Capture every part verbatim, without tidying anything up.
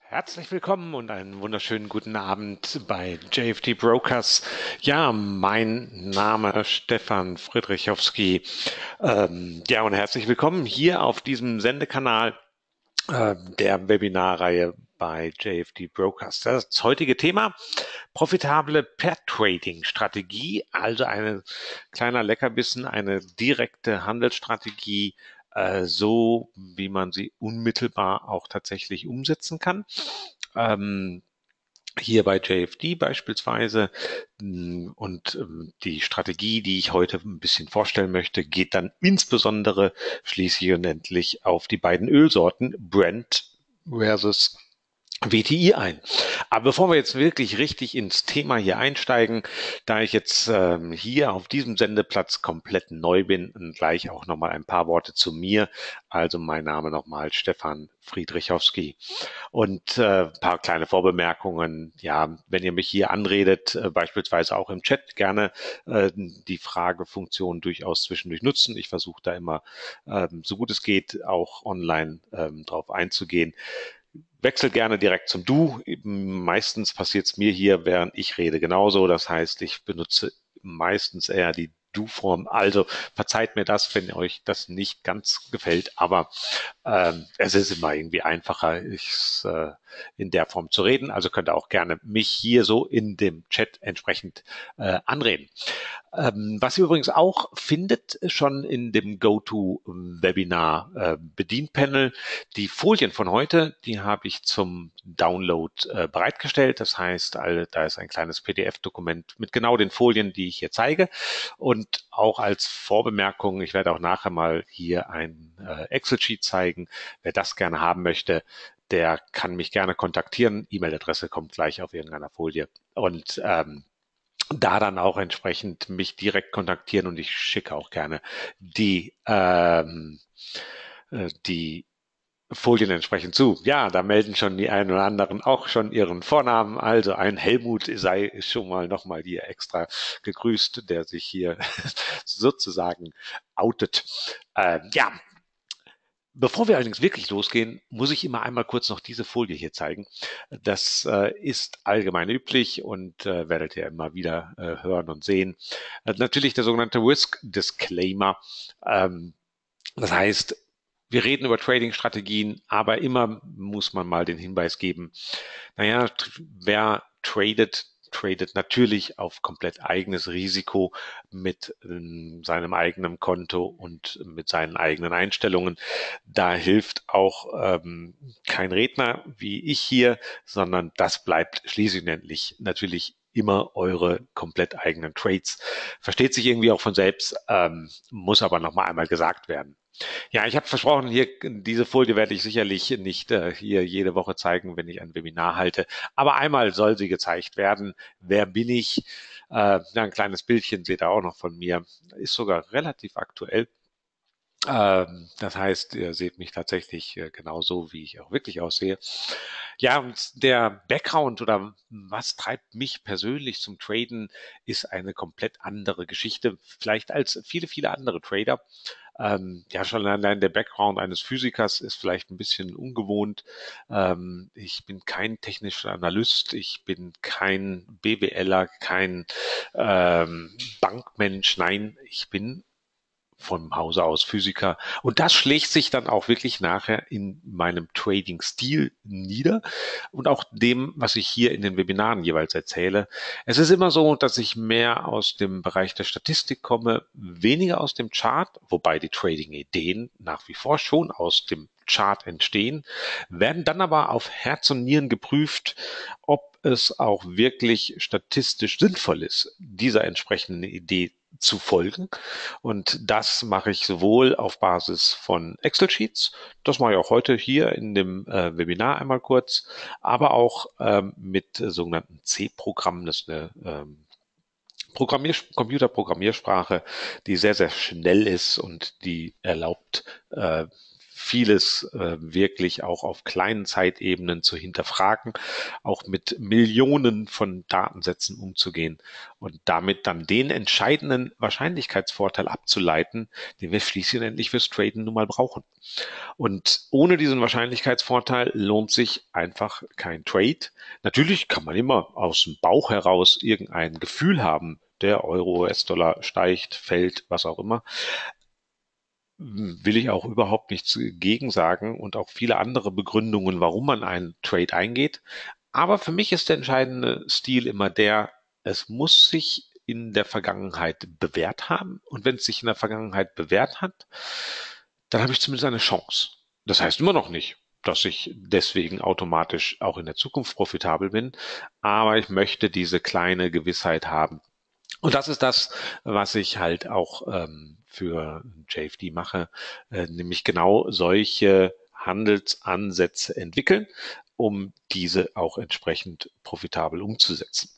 Herzlich willkommen und einen wunderschönen guten Abend bei J F D Brokers. Ja, mein Name Stefan Friedrichowski. Ähm, ja, und herzlich willkommen hier auf diesem Sendekanal äh, der Webinarreihe bei J F D Brokers. Das heutige Thema: profitable Pair-Trading-Strategie, also ein kleiner Leckerbissen, eine direkte Handelsstrategie, äh, so wie man sie unmittelbar auch tatsächlich umsetzen kann. Ähm, hier bei J F D beispielsweise. Und ähm, die Strategie, die ich heute ein bisschen vorstellen möchte, geht dann insbesondere schließlich und endlich auf die beiden Ölsorten Brent versus W T I ein. Aber bevor wir jetzt wirklich richtig ins Thema hier einsteigen, da ich jetzt ähm, hier auf diesem Sendeplatz komplett neu bin, gleich auch nochmal ein paar Worte zu mir. Also mein Name nochmal Stefan Friedrichowski. Und äh, ein paar kleine Vorbemerkungen. Ja, wenn ihr mich hier anredet, äh, beispielsweise auch im Chat, gerne äh, die Fragefunktion durchaus zwischendurch nutzen. Ich versuche da immer, ähm, so gut es geht, auch online ähm, drauf einzugehen. Wechsel gerne direkt zum Du. Meistens passiert es mir hier, während ich rede, genauso. Das heißt, ich benutze meistens eher die Du-Form. Also verzeiht mir das, wenn euch das nicht ganz gefällt, aber ähm, es ist immer irgendwie einfacher, ich, äh, in der Form zu reden. Also könnt ihr auch gerne mich hier so in dem Chat entsprechend äh, anreden. Ähm, was ihr übrigens auch findet schon in dem GoTo-Webinar äh, Bedienpanel, die Folien von heute, die habe ich zum Download äh, bereitgestellt. Das heißt, all, da ist ein kleines P D F-Dokument mit genau den Folien, die ich hier zeige. Und auch als Vorbemerkung, ich werde auch nachher mal hier ein äh, Excel-Sheet zeigen. Wer das gerne haben möchte, der kann mich gerne kontaktieren. E-Mail-Adresse kommt gleich auf irgendeiner Folie. Und ähm, da dann auch entsprechend mich direkt kontaktieren und ich schicke auch gerne die, ähm, äh, die Folien entsprechend zu. Ja, da melden schon die einen oder anderen auch schon ihren Vornamen. Also ein Helmut sei schon mal nochmal hier extra gegrüßt, der sich hier sozusagen outet. Äh, ja, Bevor wir allerdings wirklich losgehen, muss ich immer einmal kurz noch diese Folie hier zeigen. Das äh, ist allgemein üblich und äh, werdet ihr immer wieder äh, hören und sehen. Äh, natürlich der sogenannte Risk Disclaimer. Ähm, das heißt, wir reden über Trading-Strategien, aber immer muss man mal den Hinweis geben, naja, wer tradet, tradet natürlich auf komplett eigenes Risiko mit ähm, seinem eigenen Konto und mit seinen eigenen Einstellungen. Da hilft auch ähm, kein Redner wie ich hier, sondern das bleibt schließlich und endlich natürlich immer eure komplett eigenen Trades. Versteht sich irgendwie auch von selbst, ähm, muss aber nochmal einmal gesagt werden. Ja, ich habe versprochen, hier diese Folie werde ich sicherlich nicht äh, hier jede Woche zeigen, wenn ich ein Webinar halte. Aber einmal soll sie gezeigt werden. Wer bin ich? Äh, ja, ein kleines Bildchen seht ihr auch noch von mir. Ist sogar relativ aktuell. Ähm, das heißt, ihr seht mich tatsächlich äh, genauso, wie ich auch wirklich aussehe. Ja, und der Background oder was treibt mich persönlich zum Traden, ist eine komplett andere Geschichte, vielleicht als viele, viele andere Trader. Ähm, ja, schon allein der Background eines Physikers ist vielleicht ein bisschen ungewohnt. Ähm, ich bin kein technischer Analyst, ich bin kein BWLer, kein ähm, Bankmensch. Nein, ich bin vom Hause aus Physiker. Und das schlägt sich dann auch wirklich nachher in meinem Trading-Stil nieder und auch dem, was ich hier in den Webinaren jeweils erzähle. Es ist immer so, dass ich mehr aus dem Bereich der Statistik komme, weniger aus dem Chart, wobei die Trading-Ideen nach wie vor schon aus dem Chart entstehen, werden dann aber auf Herz und Nieren geprüft, ob es auch wirklich statistisch sinnvoll ist, dieser entsprechenden Idee zu folgen. Und das mache ich sowohl auf Basis von Excel-Sheets, das mache ich auch heute hier in dem äh, Webinar einmal kurz, aber auch ähm, mit äh, sogenannten C-Programmen, das ist eine ähm, Programmier Computerprogrammiersprache, die sehr, sehr schnell ist und die erlaubt, äh, vieles äh, wirklich auch auf kleinen Zeitebenen zu hinterfragen, auch mit Millionen von Datensätzen umzugehen und damit dann den entscheidenden Wahrscheinlichkeitsvorteil abzuleiten, den wir schließlich und endlich fürs Traden nun mal brauchen. Und ohne diesen Wahrscheinlichkeitsvorteil lohnt sich einfach kein Trade. Natürlich kann man immer aus dem Bauch heraus irgendein Gefühl haben, der Euro, U S-Dollar steigt, fällt, was auch immer. Will ich auch überhaupt nichts gegen sagen und auch viele andere Begründungen, warum man einen Trade eingeht. Aber für mich ist der entscheidende Stil immer der, es muss sich in der Vergangenheit bewährt haben. Und wenn es sich in der Vergangenheit bewährt hat, dann habe ich zumindest eine Chance. Das heißt immer noch nicht, dass ich deswegen automatisch auch in der Zukunft profitabel bin, aber ich möchte diese kleine Gewissheit haben. Und das ist das, was ich halt auch ähm, für J F D mache, äh, nämlich genau solche Handelsansätze entwickeln, um diese auch entsprechend profitabel umzusetzen.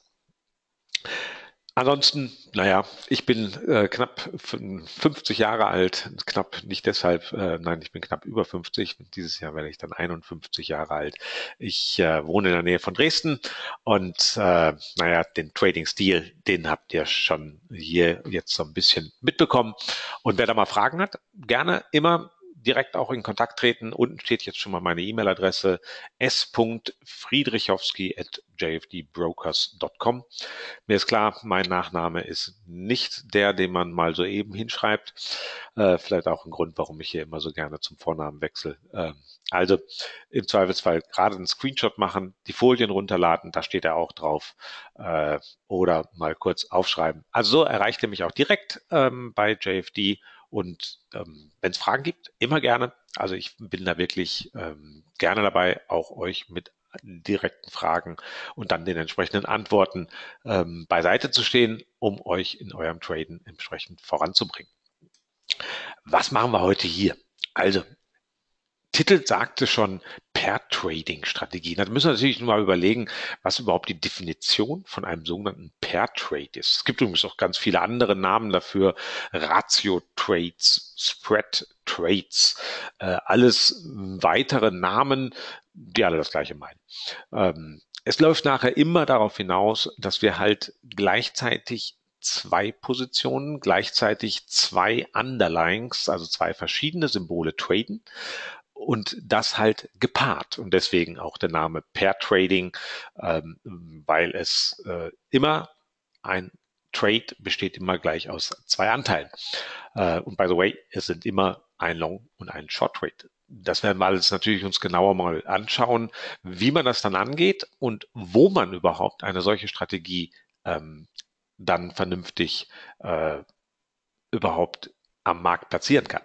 Ansonsten, naja, ich bin äh, knapp fünfzig Jahre alt, knapp nicht deshalb, äh, nein, ich bin knapp über fünfzig. Dieses Jahr werde ich dann einundfünfzig Jahre alt. Ich äh, wohne in der Nähe von Dresden und äh, naja, den Trading-Stil, den habt ihr schon hier jetzt so ein bisschen mitbekommen. Und wer da mal Fragen hat, gerne immer direkt auch in Kontakt treten. Unten steht jetzt schon mal meine E-Mail-Adresse s punkt friedrichowski at j f d brokers punkt com. Mir ist klar, mein Nachname ist nicht der, den man mal so eben hinschreibt. Äh, vielleicht auch ein Grund, warum ich hier immer so gerne zum Vornamen wechsle. Ähm, also im Zweifelsfall gerade einen Screenshot machen, die Folien runterladen, da steht er auch drauf. Äh, oder mal kurz aufschreiben. Also so erreicht ihr mich auch direkt ähm, bei J F D. Und ähm, wenn es Fragen gibt, immer gerne. Also ich bin da wirklich ähm, gerne dabei, auch euch mit direkten Fragen und dann den entsprechenden Antworten ähm, beiseite zu stehen, um euch in eurem Traden entsprechend voranzubringen. Was machen wir heute hier? Also, Titel sagte schon Pair-Trading-Strategien. Da müssen wir natürlich nur mal überlegen, was überhaupt die Definition von einem sogenannten Pair-Trade ist. Es gibt übrigens auch ganz viele andere Namen dafür. Ratio-Trades, Spread-Trades, äh, alles weitere Namen, die alle das Gleiche meinen. Ähm, es läuft nachher immer darauf hinaus, dass wir halt gleichzeitig zwei Positionen, gleichzeitig zwei Underlyings, also zwei verschiedene Symbole traden und das halt gepaart und deswegen auch der Name Pair Trading, ähm, weil es äh, immer ein Trade besteht immer gleich aus zwei Anteilen. Äh, und by the way, es sind immer ein Long und ein Short Trade. Das werden wir alles natürlich uns genauer mal anschauen, wie man das dann angeht und wo man überhaupt eine solche Strategie ähm, dann vernünftig äh, überhaupt am Markt platzieren kann.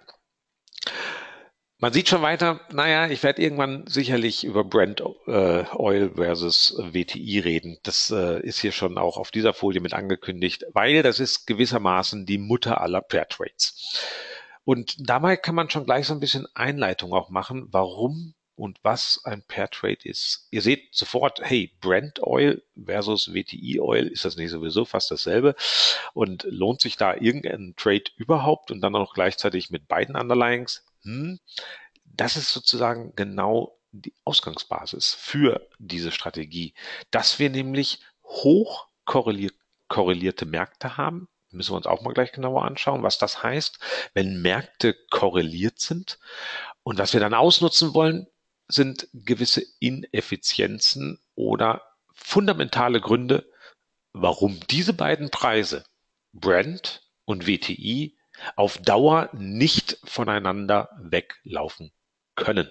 Man sieht schon weiter, naja, ich werde irgendwann sicherlich über Brent äh, Oil versus W T I reden. Das äh, ist hier schon auch auf dieser Folie mit angekündigt, weil das ist gewissermaßen die Mutter aller Pair Trades. Und dabei kann man schon gleich so ein bisschen Einleitung auch machen, warum und was ein Pair Trade ist. Ihr seht sofort, hey, Brent Oil versus W T I Oil, ist das nicht sowieso fast dasselbe? Und lohnt sich da irgendein Trade überhaupt und dann auch gleichzeitig mit beiden Underlyings? Hm, das ist sozusagen genau die Ausgangsbasis für diese Strategie, dass wir nämlich hoch korreliert, korrelierte Märkte haben. Müssen wir uns auch mal gleich genauer anschauen, was das heißt, wenn Märkte korreliert sind. Und was wir dann ausnutzen wollen, sind gewisse Ineffizienzen oder fundamentale Gründe, warum diese beiden Preise, Brent und W T I, auf Dauer nicht voneinander weglaufen können.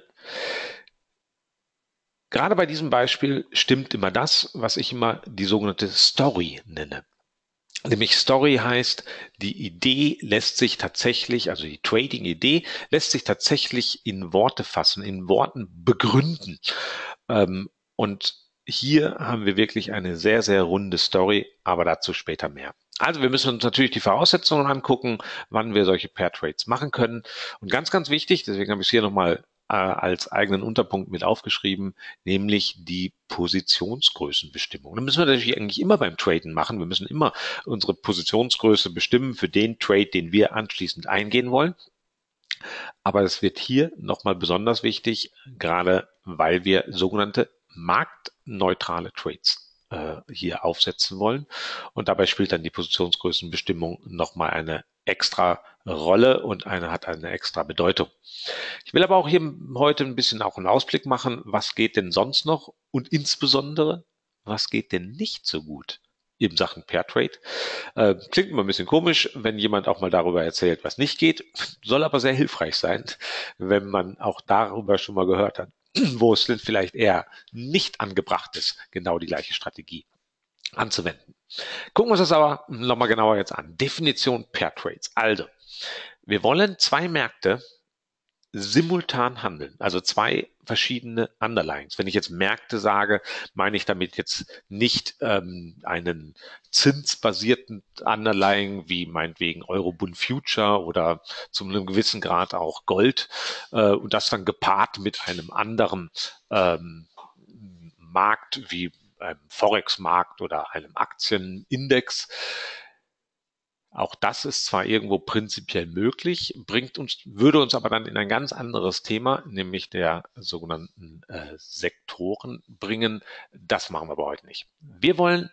Gerade bei diesem Beispiel stimmt immer das, was ich immer die sogenannte Story nenne. Nämlich Story heißt, die Idee lässt sich tatsächlich, also die Trading-Idee lässt sich tatsächlich in Worte fassen, in Worten begründen. Ähm, und hier haben wir wirklich eine sehr, sehr runde Story, aber dazu später mehr. Also wir müssen uns natürlich die Voraussetzungen angucken, wann wir solche Pair Trades machen können. Und ganz, ganz wichtig, deswegen habe ich es hier nochmal äh, als eigenen Unterpunkt mit aufgeschrieben, nämlich die Positionsgrößenbestimmung. Das müssen wir natürlich eigentlich immer beim Traden machen. Wir müssen immer unsere Positionsgröße bestimmen für den Trade, den wir anschließend eingehen wollen. Aber es wird hier nochmal besonders wichtig, gerade weil wir sogenannte marktneutrale Trades äh, hier aufsetzen wollen. Und dabei spielt dann die Positionsgrößenbestimmung nochmal eine extra Rolle und eine hat eine extra Bedeutung. Ich will aber auch hier heute ein bisschen auch einen Ausblick machen, was geht denn sonst noch und insbesondere, was geht denn nicht so gut in Sachen Pair Trade. Äh, klingt immer ein bisschen komisch, wenn jemand auch mal darüber erzählt, was nicht geht, soll aber sehr hilfreich sein, wenn man auch darüber schon mal gehört hat, wo es denn vielleicht eher nicht angebracht ist, genau die gleiche Strategie anzuwenden. Gucken wir uns das aber nochmal genauer jetzt an. Definition Pair Trades. Also, wir wollen zwei Märkte simultan handeln, also zwei verschiedene Underlyings. Wenn ich jetzt Märkte sage, meine ich damit jetzt nicht ähm, einen zinsbasierten Underlying wie meinetwegen Eurobond Future oder zu einem gewissen Grad auch Gold äh, und das dann gepaart mit einem anderen ähm, Markt wie einem Forex-Markt oder einem Aktienindex. Auch das ist zwar irgendwo prinzipiell möglich, bringt uns, würde uns aber dann in ein ganz anderes Thema, nämlich der sogenannten äh, Sektoren bringen. Das machen wir aber heute nicht. Wir wollen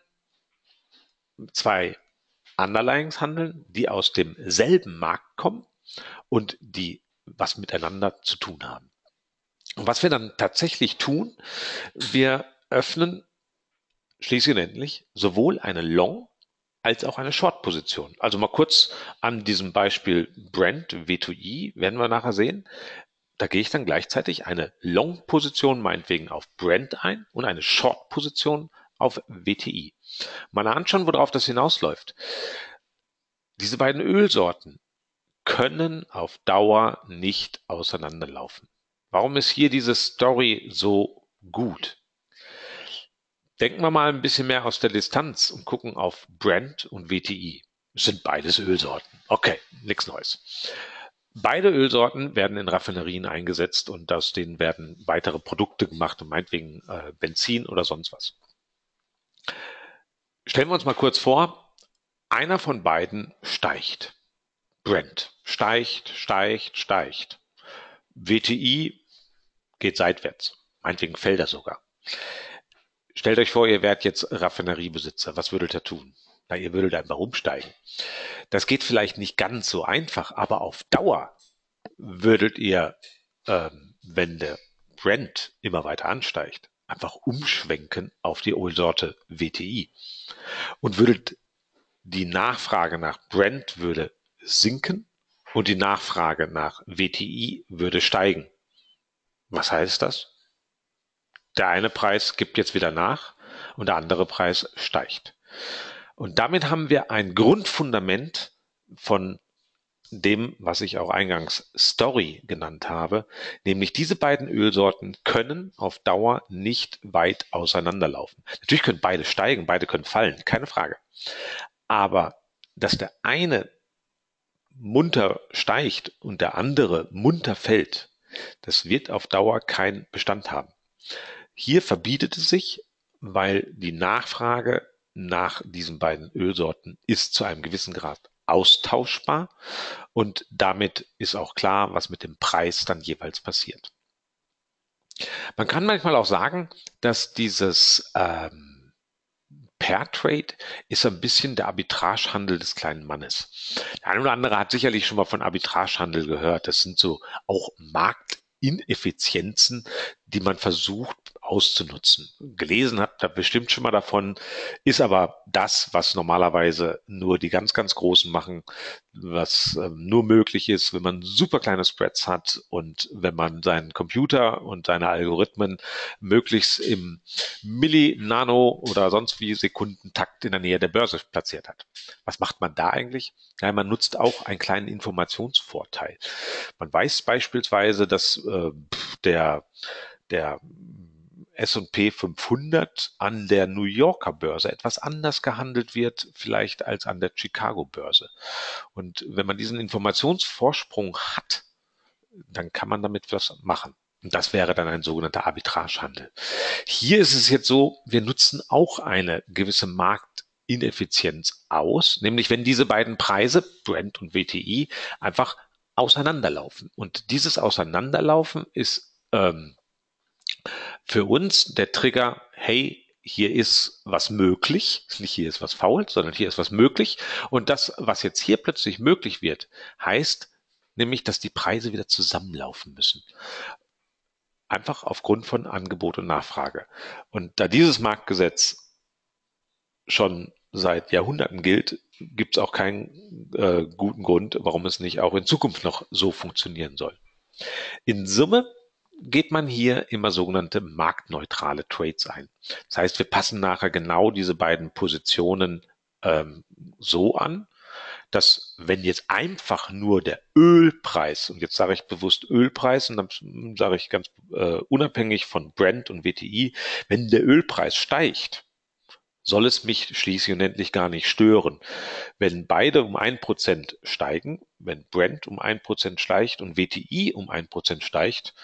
zwei Underlyings handeln, die aus demselben Markt kommen und die was miteinander zu tun haben. Und was wir dann tatsächlich tun, wir öffnen schließlich und endlich sowohl eine Long- als auch eine Short-Position. Also mal kurz an diesem Beispiel Brent W zwei I, werden wir nachher sehen. Da gehe ich dann gleichzeitig eine Long-Position meinetwegen auf Brent ein und eine Short-Position auf W T I. Mal anschauen, worauf das hinausläuft. Diese beiden Ölsorten können auf Dauer nicht auseinanderlaufen. Warum ist hier diese Story so gut? Denken wir mal ein bisschen mehr aus der Distanz und gucken auf Brent und W T I. Es sind beides Ölsorten. Okay, nichts Neues. Beide Ölsorten werden in Raffinerien eingesetzt und aus denen werden weitere Produkte gemacht, meinetwegen äh, Benzin oder sonst was. Stellen wir uns mal kurz vor, einer von beiden steigt. Brent steigt, steigt, steigt. W T I geht seitwärts. Meinetwegen fällt er sogar. Stellt euch vor, ihr wärt jetzt Raffineriebesitzer. Was würdet ihr tun? Na, ihr würdet einfach umsteigen. Das geht vielleicht nicht ganz so einfach, aber auf Dauer würdet ihr, ähm, wenn der Brent immer weiter ansteigt, einfach umschwenken auf die Ölsorte W T I und würdet die Nachfrage nach Brent würde sinken und die Nachfrage nach W T I würde steigen. Was heißt das? Der eine Preis gibt jetzt wieder nach und der andere Preis steigt. Und damit haben wir ein Grundfundament von dem, was ich auch eingangs Story genannt habe, nämlich diese beiden Ölsorten können auf Dauer nicht weit auseinanderlaufen. Natürlich können beide steigen, beide können fallen, keine Frage. Aber dass der eine munter steigt und der andere munter fällt, das wird auf Dauer keinen Bestand haben. Hier verbietet es sich, weil die Nachfrage nach diesen beiden Ölsorten ist zu einem gewissen Grad austauschbar und damit ist auch klar, was mit dem Preis dann jeweils passiert. Man kann manchmal auch sagen, dass dieses ähm, Pair Trade ist ein bisschen der Arbitragehandel des kleinen Mannes. Der eine oder andere hat sicherlich schon mal von Arbitragehandel gehört. Das sind so auch Marktineffizienzen, die man versucht auszunutzen. Gelesen habt ihr bestimmt schon mal davon, ist aber das, was normalerweise nur die ganz, ganz Großen machen, was ähm, nur möglich ist, wenn man super kleine Spreads hat und wenn man seinen Computer und seine Algorithmen möglichst im Milli, Nano oder sonst wie Sekundentakt in der Nähe der Börse platziert hat. Was macht man da eigentlich? Ja, man nutzt auch einen kleinen Informationsvorteil. Man weiß beispielsweise, dass äh, der, der S und P fünfhundert an der New Yorker Börse etwas anders gehandelt wird, vielleicht als an der Chicago Börse. Und wenn man diesen Informationsvorsprung hat, dann kann man damit was machen. Und das wäre dann ein sogenannter Arbitragehandel. Hier ist es jetzt so, wir nutzen auch eine gewisse Marktineffizienz aus, nämlich wenn diese beiden Preise, Brent und W T I, einfach auseinanderlaufen. Und dieses Auseinanderlaufen ist ähm, für uns der Trigger, hey, hier ist was möglich, nicht hier ist was faul, sondern hier ist was möglich. Und das, was jetzt hier plötzlich möglich wird, heißt nämlich, dass die Preise wieder zusammenlaufen müssen. Einfach aufgrund von Angebot und Nachfrage. Und da dieses Marktgesetz schon seit Jahrhunderten gilt, gibt es auch keinen äh, guten Grund, warum es nicht auch in Zukunft noch so funktionieren soll. In Summe geht man hier immer sogenannte marktneutrale Trades ein. Das heißt, wir passen nachher genau diese beiden Positionen ähm, so an, dass wenn jetzt einfach nur der Ölpreis, und jetzt sage ich bewusst Ölpreis, und dann sage ich ganz äh, unabhängig von Brent und W T I, wenn der Ölpreis steigt, soll es mich schließlich und endlich gar nicht stören. Wenn beide um ein Prozent steigen, wenn Brent um ein Prozent steigt und W T I um ein Prozent steigt,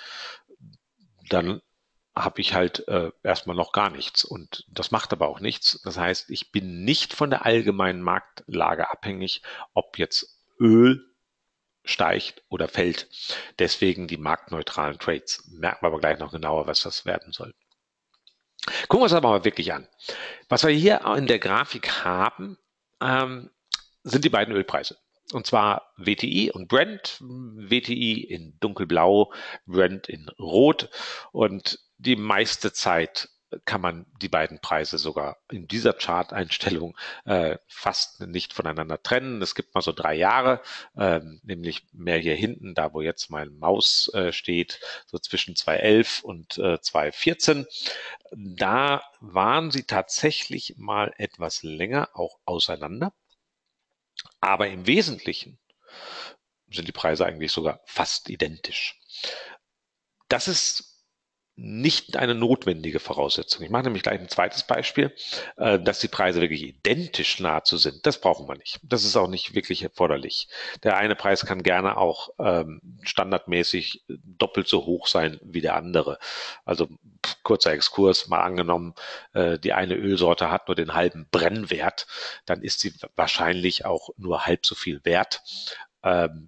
dann habe ich halt äh, erstmal noch gar nichts. Und das macht aber auch nichts. Das heißt, ich bin nicht von der allgemeinen Marktlage abhängig, ob jetzt Öl steigt oder fällt. Deswegen die marktneutralen Trades. Merken wir aber gleich noch genauer, was das werden soll. Gucken wir uns aber mal wirklich an. Was wir hier in der Grafik haben, ähm, sind die beiden Ölpreise. Und zwar W T I und Brent. W T I in dunkelblau, Brent in rot. Und die meiste Zeit kann man die beiden Preise sogar in dieser Chart-Einstellung äh, fast nicht voneinander trennen. Es gibt mal so drei Jahre, ähm, nämlich mehr hier hinten, da wo jetzt meine Maus äh, steht, so zwischen zweitausendelf und äh, zweitausendvierzehn. Da waren sie tatsächlich mal etwas länger auch auseinander. Aber im Wesentlichen sind die Preise eigentlich sogar fast identisch. Das ist nicht eine notwendige Voraussetzung. Ich mache nämlich gleich ein zweites Beispiel, äh, dass die Preise wirklich identisch nahezu sind. Das brauchen wir nicht. Das ist auch nicht wirklich erforderlich. Der eine Preis kann gerne auch ähm, standardmäßig doppelt so hoch sein wie der andere. Also kurzer Exkurs, mal angenommen, äh, die eine Ölsorte hat nur den halben Brennwert, dann ist sie wahrscheinlich auch nur halb so viel wert. Ähm,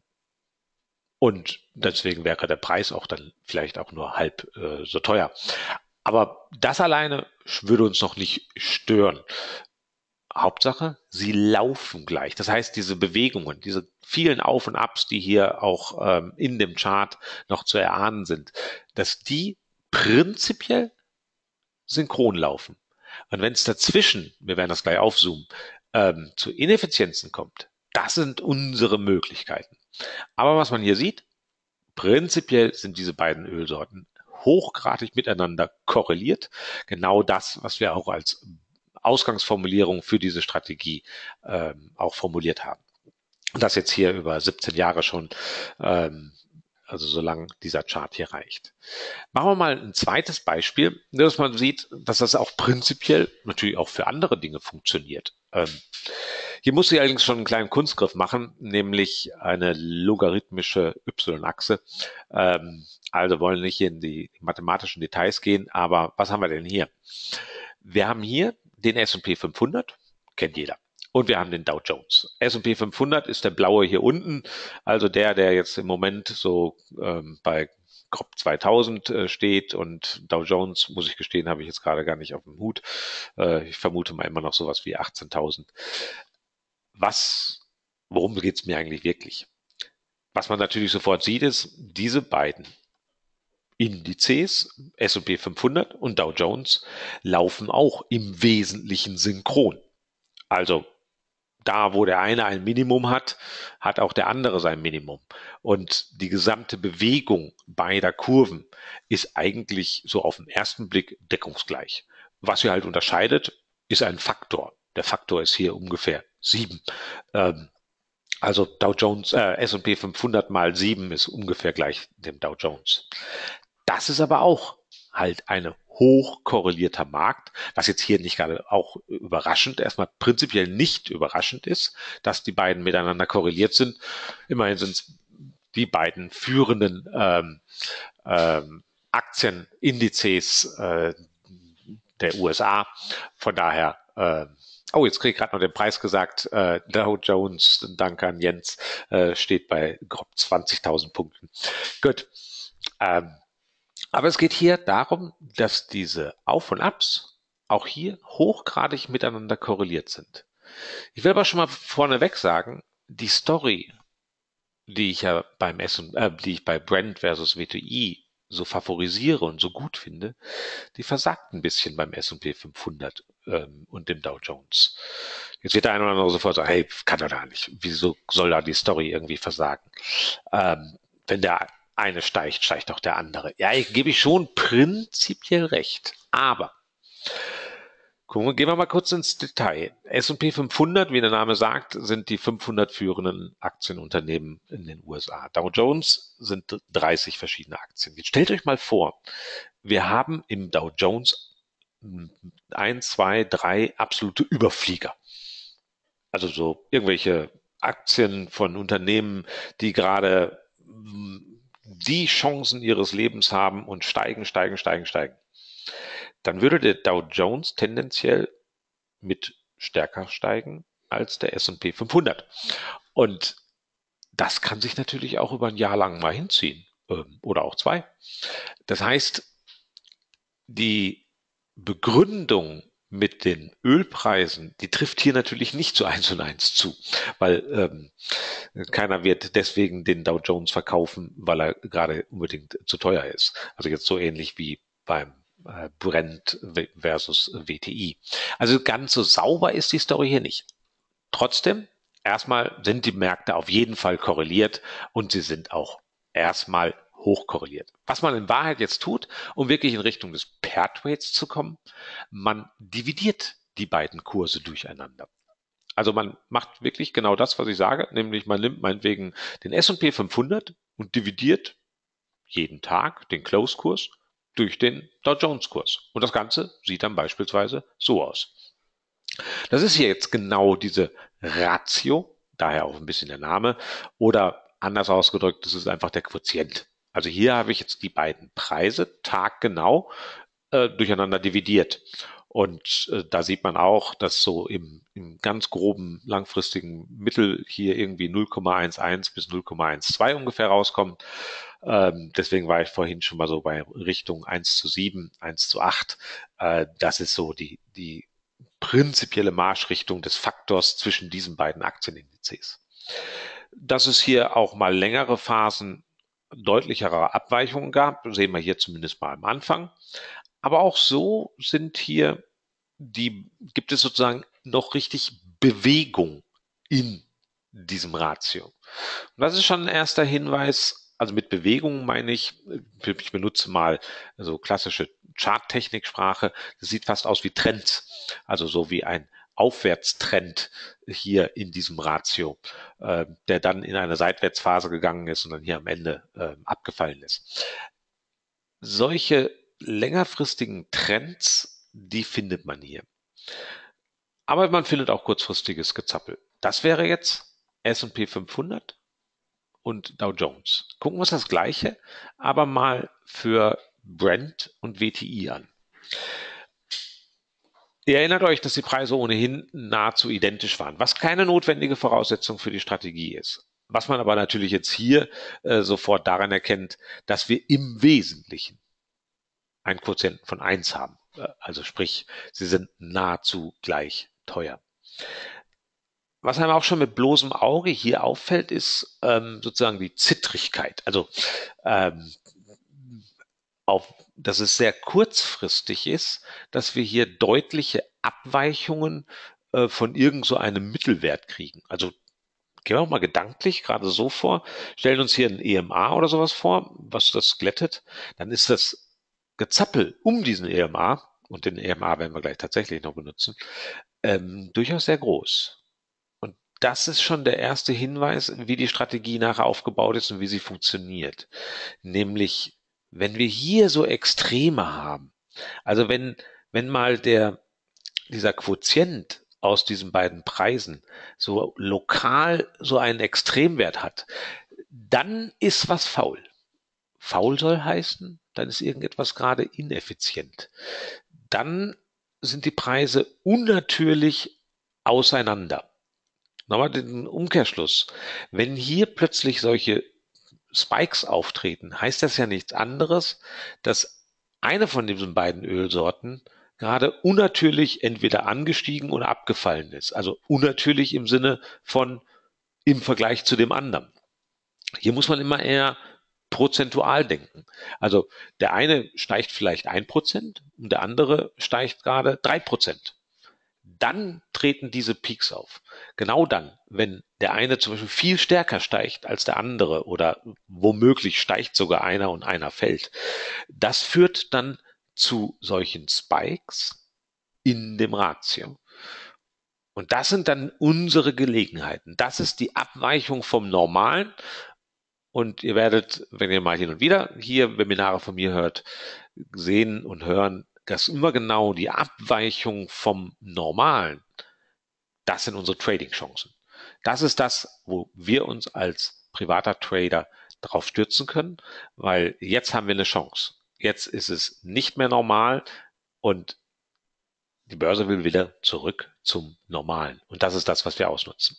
Und deswegen wäre der Preis auch dann vielleicht auch nur halb äh, so teuer. Aber das alleine würde uns noch nicht stören. Hauptsache, sie laufen gleich. Das heißt, diese Bewegungen, diese vielen Auf und Abs, die hier auch ähm, in dem Chart noch zu erahnen sind, dass die prinzipiell synchron laufen. Und wenn es dazwischen, wir werden das gleich aufzoomen, ähm, zu Ineffizienzen kommt, das sind unsere Möglichkeiten. Aber was man hier sieht, prinzipiell sind diese beiden Ölsorten hochgradig miteinander korreliert. Genau das, was wir auch als Ausgangsformulierung für diese Strategie ähm, auch formuliert haben. Und das jetzt hier über siebzehn Jahre schon, ähm, also solange dieser Chart hier reicht. Machen wir mal ein zweites Beispiel, dass man sieht, dass das auch prinzipiell natürlich auch für andere Dinge funktioniert. Ähm, hier muss ich allerdings schon einen kleinen Kunstgriff machen, nämlich eine logarithmische Y-Achse. Ähm, also wollen nicht in die mathematischen Details gehen, aber was haben wir denn hier? Wir haben hier den S und P fünfhundert, kennt jeder. Und wir haben den Dow Jones. S und P fünfhundert ist der blaue hier unten, also der, der jetzt im Moment so ähm, bei grob zweitausend äh, steht, und Dow Jones, muss ich gestehen, habe ich jetzt gerade gar nicht auf dem Hut. Äh, ich vermute mal immer noch sowas wie achtzehntausend. Was, worum geht es mir eigentlich wirklich? Was man natürlich sofort sieht, ist, diese beiden Indizes, S und P fünfhundert und Dow Jones, laufen auch im Wesentlichen synchron. Also da, wo der eine ein Minimum hat, hat auch der andere sein Minimum. Und die gesamte Bewegung beider Kurven ist eigentlich so auf den ersten Blick deckungsgleich. Was sie halt unterscheidet, ist ein Faktor. Der Faktor ist hier ungefähr sieben. Ähm, also Dow Jones, äh, S und P fünfhundert mal sieben ist ungefähr gleich dem Dow Jones. Das ist aber auch halt eine hochkorrelierter Markt, was jetzt hier nicht gerade auch überraschend, erstmal prinzipiell nicht überraschend ist, dass die beiden miteinander korreliert sind. Immerhin sind es die beiden führenden ähm, ähm, Aktienindizes äh, der U S A. Von daher äh, Oh, jetzt kriege ich gerade noch den Preis gesagt. Äh, Dow Jones, danke an Jens, äh, steht bei grob zwanzigtausend Punkten. Gut. Ähm, aber es geht hier darum, dass diese Auf und Abs auch hier hochgradig miteinander korreliert sind. Ich will aber schon mal vorneweg sagen, die Story, die ich ja beim S und, äh, die ich bei Brent versus W T I so favorisiere und so gut finde, die versagt ein bisschen beim S und P fünfhundert ähm, und dem Dow Jones. Jetzt wird der eine oder andere sofort sagen, hey, kann er da nicht. Wieso soll da die Story irgendwie versagen? Ähm, wenn der eine steigt, steigt auch der andere. Ja, ich gebe ich schon prinzipiell recht. Aber gucken wir, gehen wir mal kurz ins Detail. S und P fünfhundert, wie der Name sagt, sind die fünfhundert führenden Aktienunternehmen in den U S A. Dow Jones sind dreißig verschiedene Aktien. Jetzt stellt euch mal vor, wir haben im Dow Jones ein, zwei, drei absolute Überflieger. Also so irgendwelche Aktien von Unternehmen, die gerade die Chancen ihres Lebens haben und steigen, steigen, steigen, steigen. Dann würde der Dow Jones tendenziell mit stärker steigen als der S und P fünfhundert. Und das kann sich natürlich auch über ein Jahr lang mal hinziehen ähm, oder auch zwei. Das heißt, die Begründung mit den Ölpreisen, die trifft hier natürlich nicht zu eins und eins zu, weil ähm, keiner wird deswegen den Dow Jones verkaufen, weil er gerade unbedingt zu teuer ist. Also jetzt so ähnlich wie beim äh, Brent versus W T I. Also ganz so sauber ist die Story hier nicht. Trotzdem, erstmal sind die Märkte auf jeden Fall korreliert und sie sind auch erstmal hochkorreliert. Was man in Wahrheit jetzt tut, um wirklich in Richtung des Pair Trades zu kommen, man dividiert die beiden Kurse durcheinander. Also man macht wirklich genau das, was ich sage, nämlich man nimmt meinetwegen den S und P fünfhundert und dividiert jeden Tag den Close-Kurs durch den Dow Jones-Kurs. Und das Ganze sieht dann beispielsweise so aus. Das ist hier jetzt genau diese Ratio, daher auch ein bisschen der Name, oder anders ausgedrückt, das ist einfach der Quotient. Also hier habe ich jetzt die beiden Preise taggenau äh, durcheinander dividiert. Und äh, da sieht man auch, dass so im, im ganz groben langfristigen Mittel hier irgendwie null Komma elf bis null Komma zwölf ungefähr rauskommt. Ähm, deswegen war ich vorhin schon mal so bei Richtung eins zu sieben, eins zu acht. Äh, das ist so die, die prinzipielle Marschrichtung des Faktors zwischen diesen beiden Aktienindizes. Dass es hier auch mal längere Phasen deutlicherer Abweichungen gab, sehen wir hier zumindest mal am Anfang. Aber auch so sind hier die, gibt es sozusagen noch richtig Bewegung in diesem Ratio. Und das ist schon ein erster Hinweis. Also mit Bewegung meine ich, ich benutze mal so klassische Charttechniksprache. Das sieht fast aus wie Trends. Also so wie ein Aufwärtstrend hier in diesem Ratio, äh, der dann in eine Seitwärtsphase gegangen ist und dann hier am Ende äh, abgefallen ist. Solche längerfristigen Trends, die findet man hier. Aber man findet auch kurzfristiges Gezappel. Das wäre jetzt S und P fünfhundert und Dow Jones. Gucken wir uns das Gleiche, aber mal für Brent und W T I an. Ihr erinnert euch, dass die Preise ohnehin nahezu identisch waren, was keine notwendige Voraussetzung für die Strategie ist. Was man aber natürlich jetzt hier äh, sofort daran erkennt, dass wir im Wesentlichen einen Quotienten von eins haben. Also sprich, sie sind nahezu gleich teuer. Was einem auch schon mit bloßem Auge hier auffällt, ist ähm, sozusagen die Zittrigkeit. Also ähm, auf, dass es sehr kurzfristig ist, dass wir hier deutliche Abweichungen äh, von irgend so einem Mittelwert kriegen. Also gehen wir auch mal gedanklich gerade so vor, stellen uns hier ein E M A oder sowas vor, was das glättet, dann ist das Gezappel um diesen E M A, und den E M A werden wir gleich tatsächlich noch benutzen, ähm, durchaus sehr groß. Und das ist schon der erste Hinweis, wie die Strategie nachher aufgebaut ist und wie sie funktioniert. Nämlich, wenn wir hier so Extreme haben, also wenn, wenn mal der, dieser Quotient aus diesen beiden Preisen so lokal so einen Extremwert hat, dann ist was faul. Faul soll heißen, dann ist irgendetwas gerade ineffizient. Dann sind die Preise unnatürlich auseinander. Nochmal den Umkehrschluss. Wenn hier plötzlich solche Spikes auftreten, heißt das ja nichts anderes, dass eine von diesen beiden Ölsorten gerade unnatürlich entweder angestiegen oder abgefallen ist. Also unnatürlich im Sinne von im Vergleich zu dem anderen. Hier muss man immer eher prozentual denken. Also der eine steigt vielleicht ein Prozent und der andere steigt gerade drei Prozent. Dann treten diese Peaks auf. Genau dann, wenn der eine zum Beispiel viel stärker steigt als der andere oder womöglich steigt sogar einer und einer fällt. Das führt dann zu solchen Spikes in dem Ratio. Und das sind dann unsere Gelegenheiten. Das ist die Abweichung vom Normalen. Und ihr werdet, wenn ihr mal hin und wieder hier Webinare von mir hört, sehen und hören, dass immer genau die Abweichung vom Normalen, das sind unsere Trading-Chancen. Das ist das, wo wir uns als privater Trader drauf stürzen können, weil jetzt haben wir eine Chance. Jetzt ist es nicht mehr normal und die Börse will wieder zurück zum Normalen. Und das ist das, was wir ausnutzen.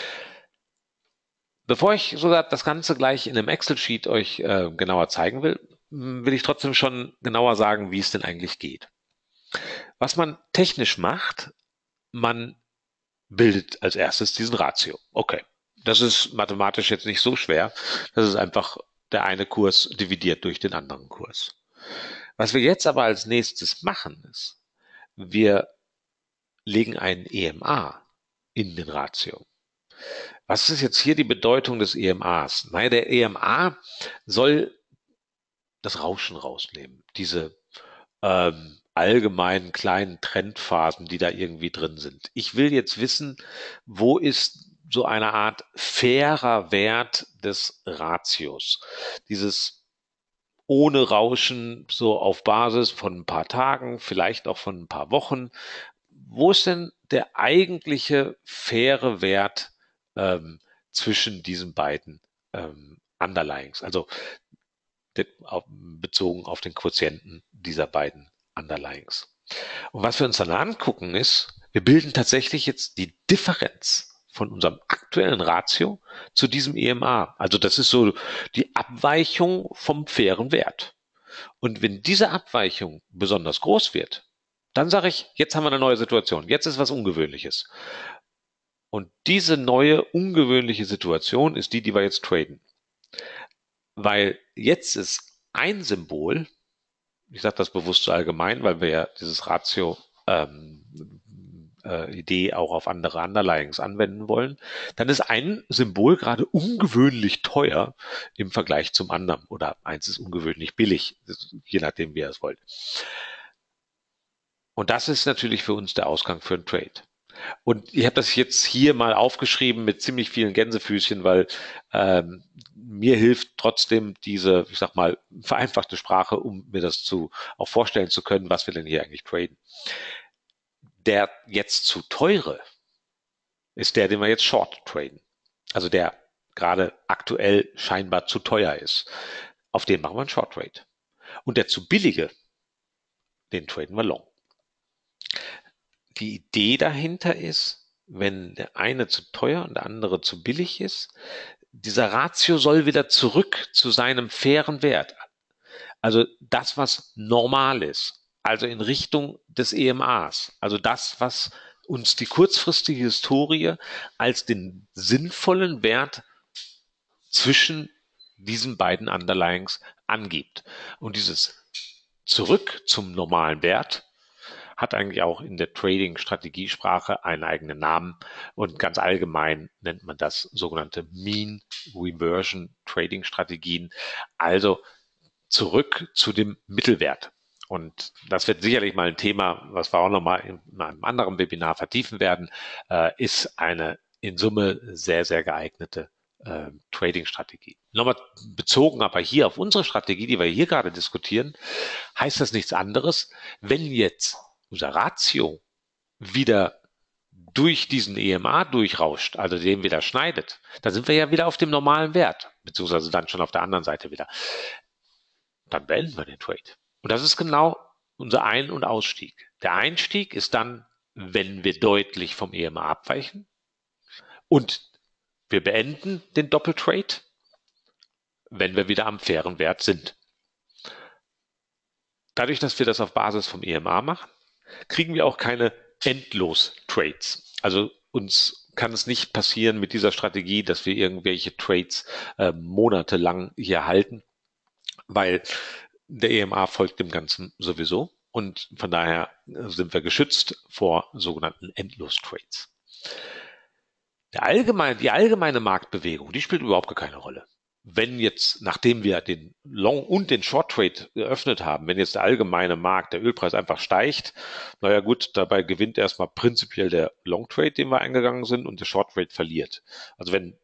Bevor ich sogar das Ganze gleich in einem Excel-Sheet euch äh, genauer zeigen will, will ich trotzdem schon genauer sagen, wie es denn eigentlich geht. Was man technisch macht, man bildet als erstes diesen Ratio. Okay, das ist mathematisch jetzt nicht so schwer. Das ist einfach der eine Kurs dividiert durch den anderen Kurs. Was wir jetzt aber als nächstes machen, ist, wir legen einen E M A in den Ratio. Was ist jetzt hier die Bedeutung des E M As? Naja, der E M A soll das Rauschen rausnehmen, diese ähm, allgemeinen kleinen Trendphasen, die da irgendwie drin sind. Ich will jetzt wissen, wo ist so eine Art fairer Wert des Ratios? Dieses ohne Rauschen, so auf Basis von ein paar Tagen, vielleicht auch von ein paar Wochen. Wo ist denn der eigentliche faire Wert ähm, zwischen diesen beiden ähm, Underlyings? Also de, auf, bezogen auf den Quotienten dieser beiden Underlyings. Und was wir uns dann angucken ist, wir bilden tatsächlich jetzt die Differenz von unserem aktuellen Ratio zu diesem E M A. Also das ist so die Abweichung vom fairen Wert. Und wenn diese Abweichung besonders groß wird, dann sage ich, jetzt haben wir eine neue Situation. Jetzt ist was Ungewöhnliches. Und diese neue ungewöhnliche Situation ist die, die wir jetzt traden. Weil jetzt ist ein Symbol, ich sage das bewusst so allgemein, weil wir ja dieses Ratio ähm, äh, Idee auch auf andere Underlyings anwenden wollen, dann ist ein Symbol gerade ungewöhnlich teuer im Vergleich zum anderen oder eins ist ungewöhnlich billig, je nachdem, wie ihr es wollt. Und das ist natürlich für uns der Ausgang für einen Trade. Und ich habe das jetzt hier mal aufgeschrieben mit ziemlich vielen Gänsefüßchen, weil ähm, mir hilft trotzdem diese, ich sag mal, vereinfachte Sprache, um mir das zu auch vorstellen zu können, was wir denn hier eigentlich traden. Der jetzt zu teure ist der, den wir jetzt short traden. Also der gerade aktuell scheinbar zu teuer ist. Auf den machen wir einen Short Trade. Und der zu billige, den traden wir long. Die Idee dahinter ist, wenn der eine zu teuer und der andere zu billig ist, dieser Ratio soll wieder zurück zu seinem fairen Wert. Also das, was normal ist, also in Richtung des E M As, also das, was uns die kurzfristige Historie als den sinnvollen Wert zwischen diesen beiden Underlyings angibt. Und dieses zurück zum normalen Wert hat eigentlich auch in der Trading-Strategiesprache einen eigenen Namen und ganz allgemein nennt man das sogenannte Mean Reversion Trading Strategien, also zurück zu dem Mittelwert. Und das wird sicherlich mal ein Thema, was wir auch nochmal in einem anderen Webinar vertiefen werden, äh, ist eine in Summe sehr, sehr geeignete äh, Trading-Strategie. Nochmal bezogen aber hier auf unsere Strategie, die wir hier gerade diskutieren, heißt das nichts anderes, wenn jetzt unser Ratio wieder durch diesen E M A durchrauscht, also den wieder schneidet, dann sind wir ja wieder auf dem normalen Wert, beziehungsweise dann schon auf der anderen Seite wieder. Dann beenden wir den Trade. Und das ist genau unser Ein- und Ausstieg. Der Einstieg ist dann wenn wir deutlich vom E M A abweichen. Und wir beenden den Doppeltrade, wenn wir wieder am fairen Wert sind. Dadurch, dass wir das auf Basis vom E M A machen, kriegen wir auch keine Endlos-Trades. Also uns kann es nicht passieren mit dieser Strategie, dass wir irgendwelche Trades äh, monatelang hier halten, weil der E M A folgt dem Ganzen sowieso und von daher sind wir geschützt vor sogenannten Endlos-Trades. Der allgemeine, die allgemeine Marktbewegung, die spielt überhaupt gar keine Rolle. Wenn jetzt, nachdem wir den Long- und den Short-Trade geöffnet haben, wenn jetzt der allgemeine Markt, der Ölpreis einfach steigt, naja gut, dabei gewinnt erstmal prinzipiell der Long-Trade, den wir eingegangen sind, und der Short-Trade verliert. Also wenn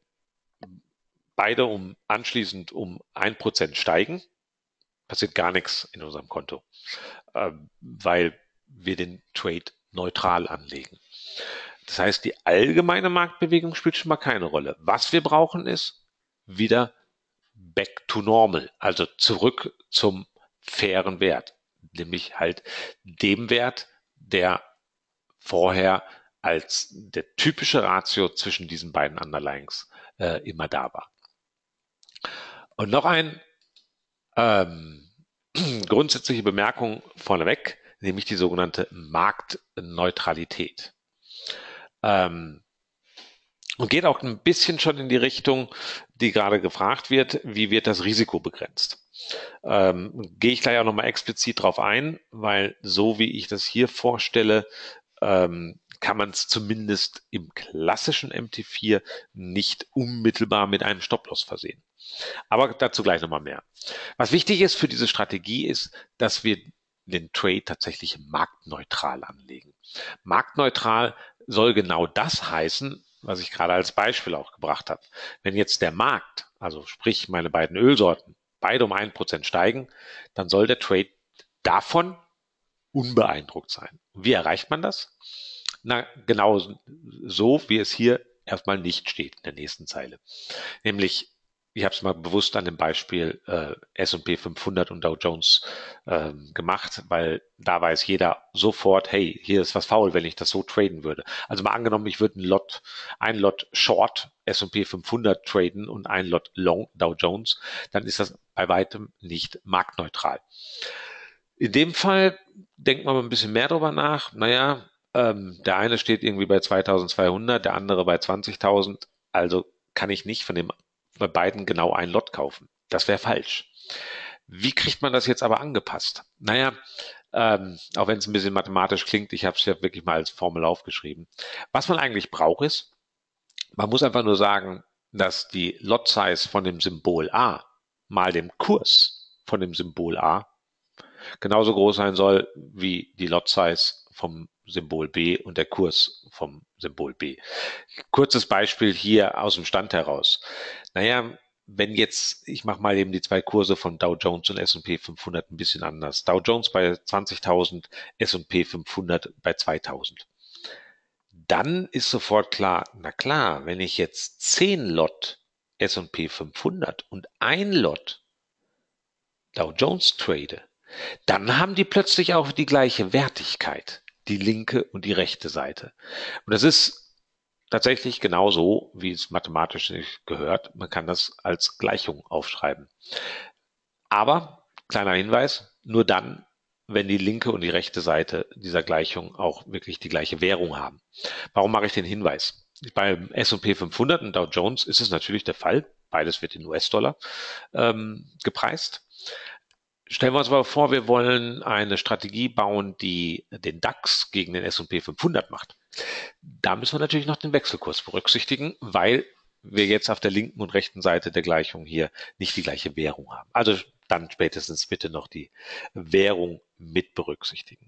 beide um anschließend um ein Prozent steigen, passiert gar nichts in unserem Konto, äh, weil wir den Trade neutral anlegen. Das heißt, die allgemeine Marktbewegung spielt schon mal keine Rolle. Was wir brauchen ist wieder back to normal, also zurück zum fairen Wert, nämlich halt dem Wert, der vorher als der typische Ratio zwischen diesen beiden Underlyings äh, immer da war. Und noch ein ähm, grundsätzliche Bemerkung vorneweg, nämlich die sogenannte Marktneutralität. Ähm, und geht auch ein bisschen schon in die Richtung, die gerade gefragt wird, wie wird das Risiko begrenzt? Ähm, gehe ich gleich auch nochmal explizit drauf ein, weil so wie ich das hier vorstelle, ähm, kann man es zumindest im klassischen M T vier nicht unmittelbar mit einem Stop-Loss versehen. Aber dazu gleich nochmal mehr. Was wichtig ist für diese Strategie ist, dass wir den Trade tatsächlich marktneutral anlegen. Marktneutral soll genau das heißen, was ich gerade als Beispiel auch gebracht habe. Wenn jetzt der Markt, also sprich meine beiden Ölsorten, beide um ein Prozent steigen, dann soll der Trade davon unbeeindruckt sein. Wie erreicht man das? Na, genau so, wie es hier erstmal nicht steht in der nächsten Zeile. Nämlich, ich habe es mal bewusst an dem Beispiel äh, S und P fünfhundert und Dow Jones ähm, gemacht, weil da weiß jeder sofort, hey, hier ist was faul, wenn ich das so traden würde. Also mal angenommen, ich würde ein Lot, ein Lot Short S und P fünfhundert traden und ein Lot Long Dow Jones, dann ist das bei weitem nicht marktneutral. In dem Fall denkt man mal ein bisschen mehr drüber nach. Naja, ähm, der eine steht irgendwie bei zweitausendzweihundert, der andere bei zwanzigtausend. Also kann ich nicht von dem bei beiden genau ein Lot kaufen. Das wäre falsch. Wie kriegt man das jetzt aber angepasst? Naja, ähm, auch wenn es ein bisschen mathematisch klingt, ich habe es ja wirklich mal als Formel aufgeschrieben. Was man eigentlich braucht ist, man muss einfach nur sagen, dass die Lot Size von dem Symbol A mal dem Kurs von dem Symbol A genauso groß sein soll wie die Lot Size vom Symbol B und der Kurs vom Symbol B. Kurzes Beispiel hier aus dem Stand heraus. Naja, wenn jetzt, ich mache mal eben die zwei Kurse von Dow Jones und S und P fünfhundert ein bisschen anders. Dow Jones bei zwanzigtausend, S und P fünfhundert bei zweitausend. Dann ist sofort klar, na klar, wenn ich jetzt zehn Lot S und P fünfhundert und ein Lot Dow Jones trade, dann haben die plötzlich auch die gleiche Wertigkeit, die linke und die rechte Seite. Und das ist tatsächlich genauso, wie es mathematisch nicht gehört. Man kann das als Gleichung aufschreiben. Aber, kleiner Hinweis, nur dann, wenn die linke und die rechte Seite dieser Gleichung auch wirklich die gleiche Währung haben. Warum mache ich den Hinweis? Beim S und P fünfhundert und Dow Jones ist es natürlich der Fall. Beides wird in U S-Dollar ähm, gepreist. Stellen wir uns mal vor, wir wollen eine Strategie bauen, die den DAX gegen den S und P fünfhundert macht. Da müssen wir natürlich noch den Wechselkurs berücksichtigen, weil wir jetzt auf der linken und rechten Seite der Gleichung hier nicht die gleiche Währung haben. Also dann spätestens bitte noch die Währung mit berücksichtigen.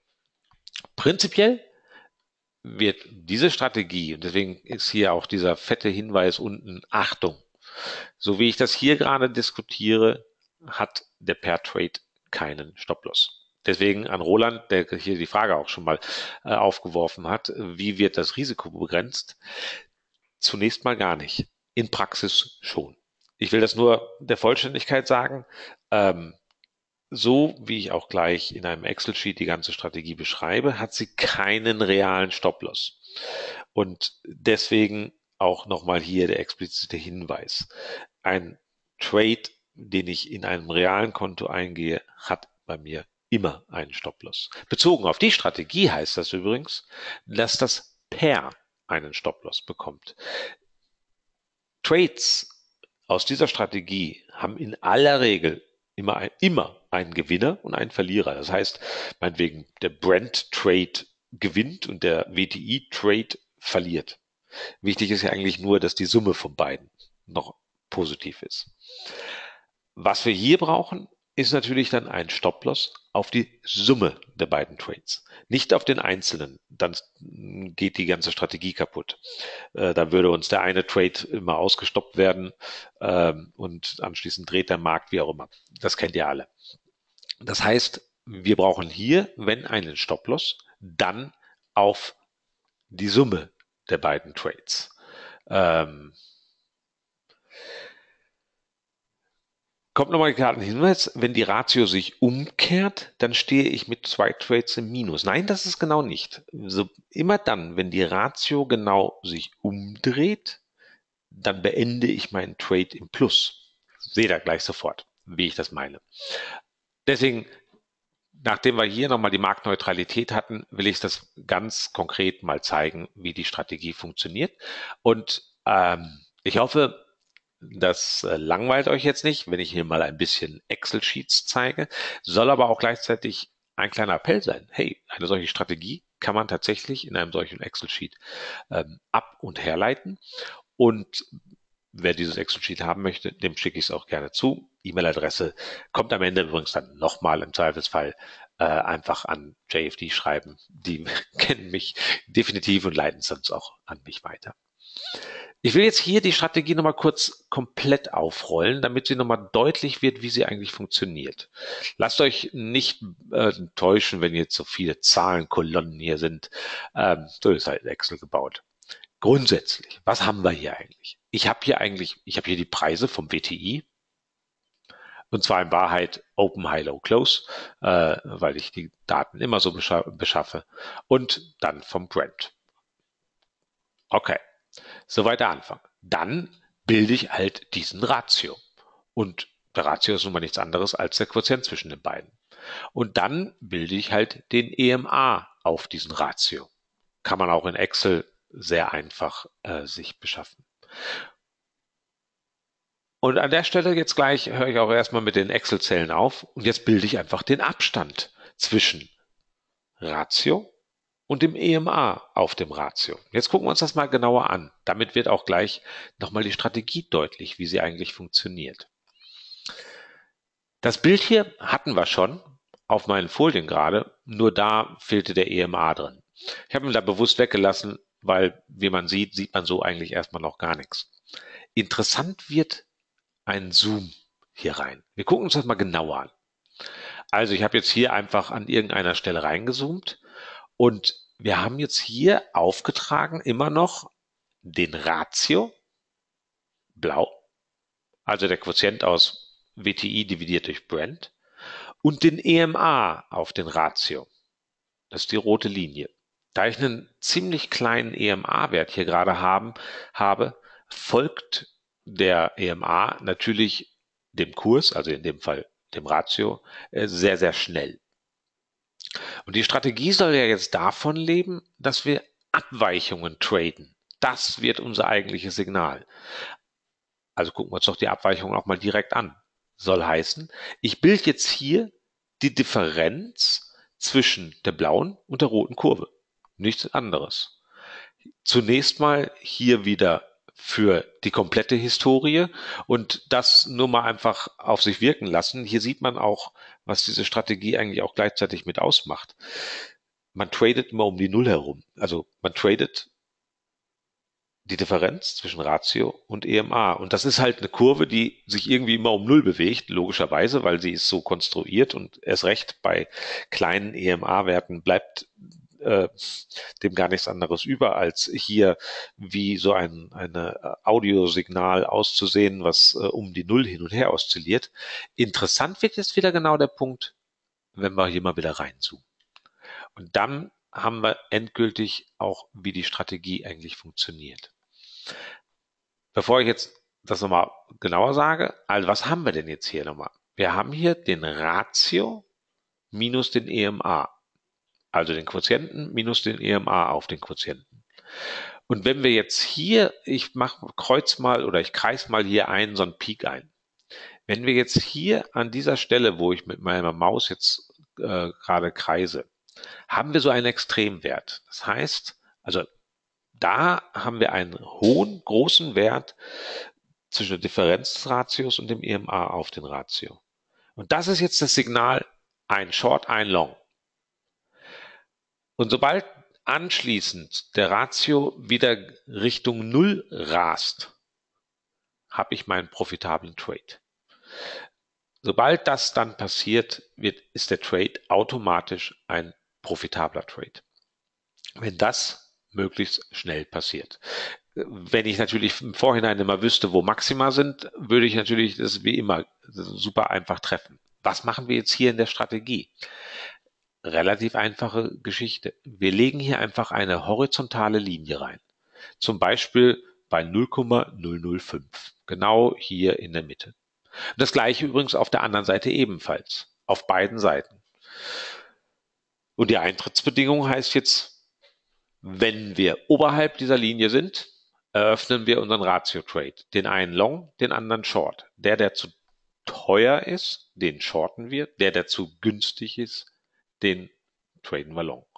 Prinzipiell wird diese Strategie, und deswegen ist hier auch dieser fette Hinweis unten, Achtung, so wie ich das hier gerade diskutiere, hat der Pair Trade keinen Stop-Loss. Deswegen an Roland, der hier die Frage auch schon mal äh, aufgeworfen hat, wie wird das Risiko begrenzt? Zunächst mal gar nicht. In Praxis schon. Ich will das nur der Vollständigkeit sagen. Ähm, so wie ich auch gleich in einem Excel-Sheet die ganze Strategie beschreibe, hat sie keinen realen Stop-Loss. Und deswegen auch nochmal hier der explizite Hinweis. Ein Trade, den ich in einem realen Konto eingehe, hat bei mir immer einen Stop-Loss. Bezogen auf die Strategie heißt das übrigens, dass das Pair einen Stop-Loss bekommt. Trades aus dieser Strategie haben in aller Regel immer, ein, immer einen Gewinner und einen Verlierer. Das heißt, meinetwegen der Brent-Trade gewinnt und der W T I-Trade verliert. Wichtig ist ja eigentlich nur, dass die Summe von beiden noch positiv ist. Was wir hier brauchen, ist natürlich dann ein Stop-Loss auf die Summe der beiden Trades, nicht auf den einzelnen. Dann geht die ganze Strategie kaputt. Äh, dann würde uns der eine Trade immer ausgestoppt werden ähm, und anschließend dreht der Markt wie auch immer. Das kennt ihr alle. Das heißt, wir brauchen hier, wenn einen Stop-Loss, dann auf die Summe der beiden Trades. Ähm, Kommt nochmal gerade ein Hinweis, wenn die Ratio sich umkehrt, dann stehe ich mit zwei Trades im Minus. Nein, das ist genau nicht. So, immer dann, wenn die Ratio genau sich umdreht, dann beende ich meinen Trade im Plus. Seht ihr gleich sofort, wie ich das meine. Deswegen, nachdem wir hier nochmal die Marktneutralität hatten, will ich das ganz konkret mal zeigen, wie die Strategie funktioniert. Und ähm, ich hoffe, das äh, langweilt euch jetzt nicht, wenn ich hier mal ein bisschen Excel-Sheets zeige, soll aber auch gleichzeitig ein kleiner Appell sein. Hey, eine solche Strategie kann man tatsächlich in einem solchen Excel-Sheet ähm, ab- und herleiten. Und wer dieses Excel-Sheet haben möchte, dem schicke ich es auch gerne zu. E-Mail-Adresse kommt am Ende übrigens dann nochmal im Zweifelsfall äh, einfach an J F D schreiben. Die kennen mich definitiv und leiten es sonst auch an mich weiter. Ich will jetzt hier die Strategie nochmal kurz komplett aufrollen, damit sie nochmal deutlich wird, wie sie eigentlich funktioniert. Lasst euch nicht äh, täuschen, wenn jetzt so viele Zahlenkolonnen hier sind. Ähm, so ist halt Excel gebaut. Grundsätzlich, was haben wir hier eigentlich? Ich habe hier eigentlich, ich habe hier die Preise vom W T I. Und zwar in Wahrheit Open, High, Low, Close, äh, weil ich die Daten immer so beschaffe. Und dann vom Brent. Okay. Soweit der Anfang. Dann bilde ich halt diesen Ratio. Und der Ratio ist nun mal nichts anderes als der Quotient zwischen den beiden. Und dann bilde ich halt den E M A auf diesen Ratio. Kann man auch in Excel sehr einfach äh, sich beschaffen. Und an der Stelle jetzt gleich höre ich auch erstmal mit den Excel-Zellen auf und jetzt bilde ich einfach den Abstand zwischen Ratio und dem E M A auf dem Ratio. Jetzt gucken wir uns das mal genauer an. Damit wird auch gleich nochmal die Strategie deutlich, wie sie eigentlich funktioniert. Das Bild hier hatten wir schon auf meinen Folien gerade, nur da fehlte der E M A drin. Ich habe ihn da bewusst weggelassen, weil, wie man sieht, sieht man so eigentlich erstmal noch gar nichts. Interessant wird ein Zoom hier rein. Wir gucken uns das mal genauer an. Also ich habe jetzt hier einfach an irgendeiner Stelle reingezoomt und wir haben jetzt hier aufgetragen immer noch den Ratio, blau, also der Quotient aus W T I dividiert durch Brent, und den E M A auf den Ratio. Das ist die rote Linie. Da ich einen ziemlich kleinen E M A-Wert hier gerade haben, habe, folgt der E M A natürlich dem Kurs, also in dem Fall dem Ratio, sehr, sehr schnell. Und die Strategie soll ja jetzt davon leben, dass wir Abweichungen traden. Das wird unser eigentliches Signal. Also gucken wir uns doch die Abweichungen auch mal direkt an. Soll heißen, ich bilde jetzt hier die Differenz zwischen der blauen und der roten Kurve. Nichts anderes. Zunächst mal hier wieder für die komplette Historie und das nur mal einfach auf sich wirken lassen. Hier sieht man auch, was diese Strategie eigentlich auch gleichzeitig mit ausmacht. Man tradet immer um die Null herum. Also man tradet die Differenz zwischen Ratio und E M A. Und das ist halt eine Kurve, die sich irgendwie immer um Null bewegt, logischerweise, weil sie ist so konstruiert und erst recht bei kleinen E M A-Werten bleibt äh, dem gar nichts anderes über, als hier wie so ein eine Audiosignal auszusehen, was äh, um die Null hin und her oszilliert. Interessant wird jetzt wieder genau der Punkt, wenn wir hier mal wieder reinzoomen. Und dann haben wir endgültig auch, wie die Strategie eigentlich funktioniert. Bevor ich jetzt das nochmal genauer sage, also was haben wir denn jetzt hier nochmal? Wir haben hier den Ratio minus den E M A, also den Quotienten minus den E M A auf den Quotienten. Und wenn wir jetzt hier, ich mache kreuz mal oder ich kreis mal hier einen so einen Peak ein. Wenn wir jetzt hier an dieser Stelle, wo ich mit meiner Maus jetzt äh, gerade kreise, haben wir so einen Extremwert. Das heißt, also da haben wir einen hohen, großen Wert zwischen der Differenz des Ratios und dem E M A auf den Ratio. Und das ist jetzt das Signal, ein Short, ein Long. Und sobald anschließend der Ratio wieder Richtung Null rast, habe ich meinen profitablen Trade. Sobald das dann passiert, wird, ist der Trade automatisch ein profitabler Trade. Wenn das möglichst schnell passiert. Wenn ich natürlich im Vorhinein immer wüsste, wo Maxima sind, würde ich natürlich das wie immer super einfach treffen. Was machen wir jetzt hier in der Strategie? Relativ einfache Geschichte. Wir legen hier einfach eine horizontale Linie rein. Zum Beispiel bei null Komma null null fünf. Genau hier in der Mitte. Das gleiche übrigens auf der anderen Seite ebenfalls. Auf beiden Seiten. Und die Eintrittsbedingung heißt jetzt, wenn wir oberhalb dieser Linie sind, eröffnen wir unseren Ratio-Trade. Den einen Long, den anderen Short. Der, der zu teuer ist, den shorten wir. Der, der zu günstig ist, den traden wir Long.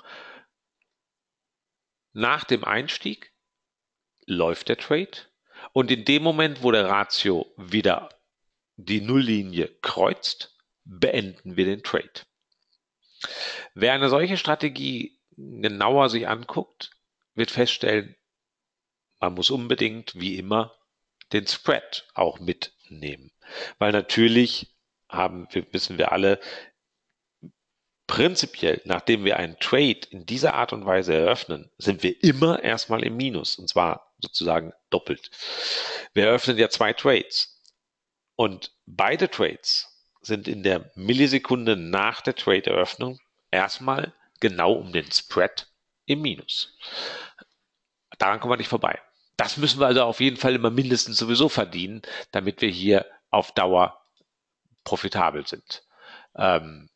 Nach dem Einstieg läuft der Trade und in dem Moment, wo der Ratio wieder die Nulllinie kreuzt, beenden wir den Trade. Wer eine solche Strategie genauer sich anguckt, wird feststellen, man muss unbedingt, wie immer, den Spread auch mitnehmen. Weil natürlich haben, wissen wir alle, prinzipiell, nachdem wir einen Trade in dieser Art und Weise eröffnen, sind wir immer erstmal im Minus, und zwar sozusagen doppelt. Wir eröffnen ja zwei Trades und beide Trades sind in der Millisekunde nach der Trade-Eröffnung erstmal genau um den Spread im Minus. Daran kommen wir nicht vorbei. Das müssen wir also auf jeden Fall immer mindestens sowieso verdienen, damit wir hier auf Dauer profitabel sind. Ähm,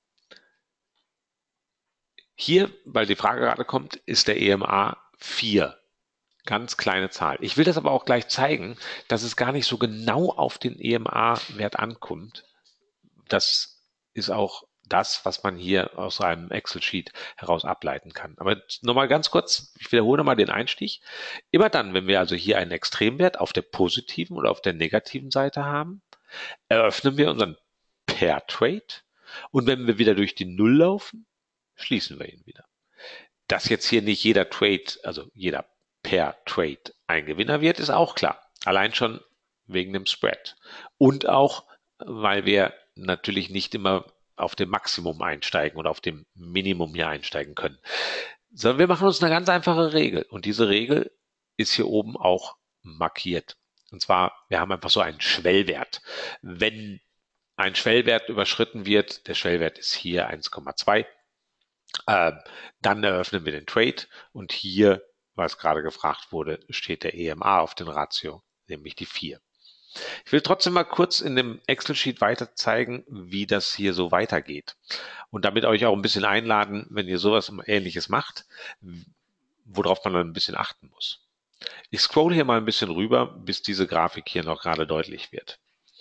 Hier, weil die Frage gerade kommt, ist der E M A vier. Ganz kleine Zahl. Ich will das aber auch gleich zeigen, dass es gar nicht so genau auf den E M A-Wert ankommt. Das ist auch das, was man hier aus einem Excel-Sheet heraus ableiten kann. Aber nochmal ganz kurz, ich wiederhole nochmal den Einstieg. Immer dann, wenn wir also hier einen Extremwert auf der positiven oder auf der negativen Seite haben, eröffnen wir unseren Pair-Trade und wenn wir wieder durch die Null laufen, schließen wir ihn wieder. Dass jetzt hier nicht jeder Trade, also jeder Pair-Trade ein Gewinner wird, ist auch klar. Allein schon wegen dem Spread. Und auch, weil wir natürlich nicht immer auf dem Maximum einsteigen oder auf dem Minimum hier einsteigen können. Sondern wir machen uns eine ganz einfache Regel. Und diese Regel ist hier oben auch markiert. Und zwar, wir haben einfach so einen Schwellwert. Wenn ein Schwellwert überschritten wird, der Schwellwert ist hier eins Komma zwei, äh, dann eröffnen wir den Trade und hier, was gerade gefragt wurde, steht der E M A auf den Ratio, nämlich die vier. Ich will trotzdem mal kurz in dem Excel-Sheet weiter zeigen, wie das hier so weitergeht. Und damit euch auch ein bisschen einladen, wenn ihr sowas Ähnliches macht, worauf man dann ein bisschen achten muss. Ich scroll hier mal ein bisschen rüber, bis diese Grafik hier noch gerade deutlich wird.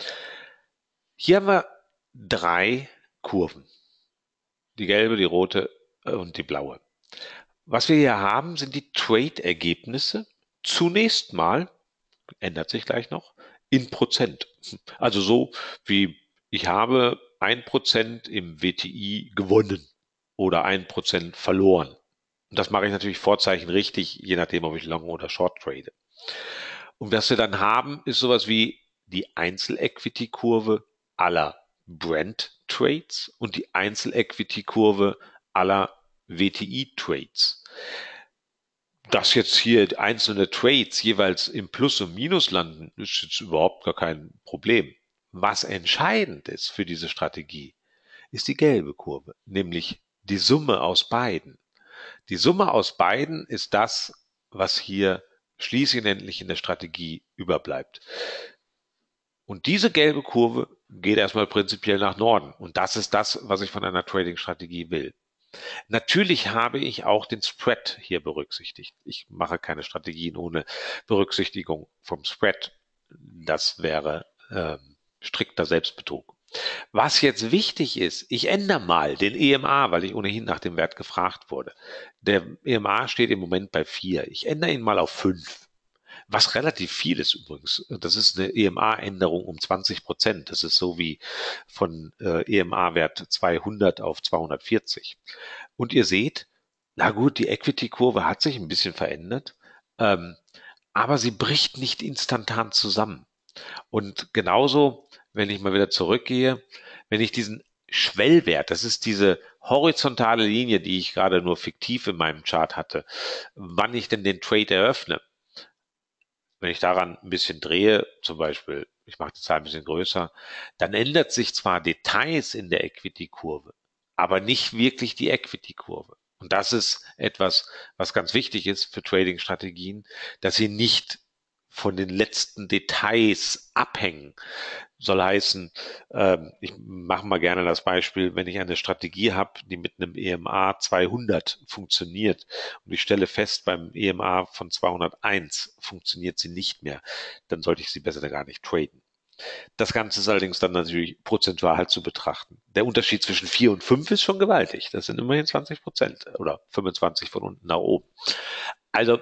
Hier haben wir drei Kurven. Die gelbe, die rote und die blaue. Was wir hier haben, sind die Trade-Ergebnisse. Zunächst mal, ändert sich gleich noch, in Prozent. Also so wie ich habe ein Prozent im W T I gewonnen oder ein Prozent verloren. Und das mache ich natürlich Vorzeichen richtig, je nachdem, ob ich Long oder Short trade. Und was wir dann haben, ist sowas wie die Einzel-Equity-Kurve aller Brent Trades und die Einzel-Equity-Kurve aller W T I-Trades. Dass jetzt hier einzelne Trades jeweils im Plus und Minus landen, ist jetzt überhaupt gar kein Problem. Was entscheidend ist für diese Strategie, ist die gelbe Kurve, nämlich die Summe aus beiden. Die Summe aus beiden ist das, was hier schließlich und endlich in der Strategie überbleibt. Und diese gelbe Kurve geht erstmal prinzipiell nach Norden. Und das ist das, was ich von einer Trading-Strategie will. Natürlich habe ich auch den Spread hier berücksichtigt. Ich mache keine Strategien ohne Berücksichtigung vom Spread. Das wäre äh, strikter Selbstbetrug. Was jetzt wichtig ist, ich ändere mal den E M A, weil ich ohnehin nach dem Wert gefragt wurde. Der E M A steht im Moment bei vier. Ich ändere ihn mal auf fünf. Was relativ viel ist übrigens. Das ist eine E M A-Änderung um zwanzig Prozent. Das ist so wie von äh, E M A-Wert zweihundert auf zweihundertvierzig. Und ihr seht, na gut, die Equity-Kurve hat sich ein bisschen verändert, ähm, aber sie bricht nicht instantan zusammen. Und genauso, wenn ich mal wieder zurückgehe, wenn ich diesen Schwellwert, das ist diese horizontale Linie, die ich gerade nur fiktiv in meinem Chart hatte, wann ich denn den Trade eröffne, wenn ich daran ein bisschen drehe, zum Beispiel, ich mache die Zahl ein bisschen größer, dann ändert sich zwar Details in der Equity-Kurve, aber nicht wirklich die Equity-Kurve. Und das ist etwas, was ganz wichtig ist für Trading-Strategien, dass sie nicht von den letzten Details abhängen. Soll heißen, ähm, ich mache mal gerne das Beispiel, wenn ich eine Strategie habe, die mit einem E M A zweihundert funktioniert und ich stelle fest, beim E M A von zweihunderteins funktioniert sie nicht mehr, dann sollte ich sie besser gar nicht traden. Das Ganze ist allerdings dann natürlich prozentual zu betrachten. Der Unterschied zwischen vier und fünf ist schon gewaltig. Das sind immerhin zwanzig Prozent oder fünfundzwanzig von unten nach oben. Also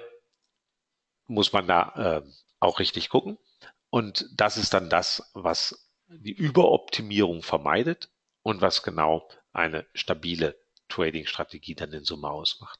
muss man da äh, auch richtig gucken. Und das ist dann das, was die Überoptimierung vermeidet und was genau eine stabile Trading-Strategie dann in Summe ausmacht.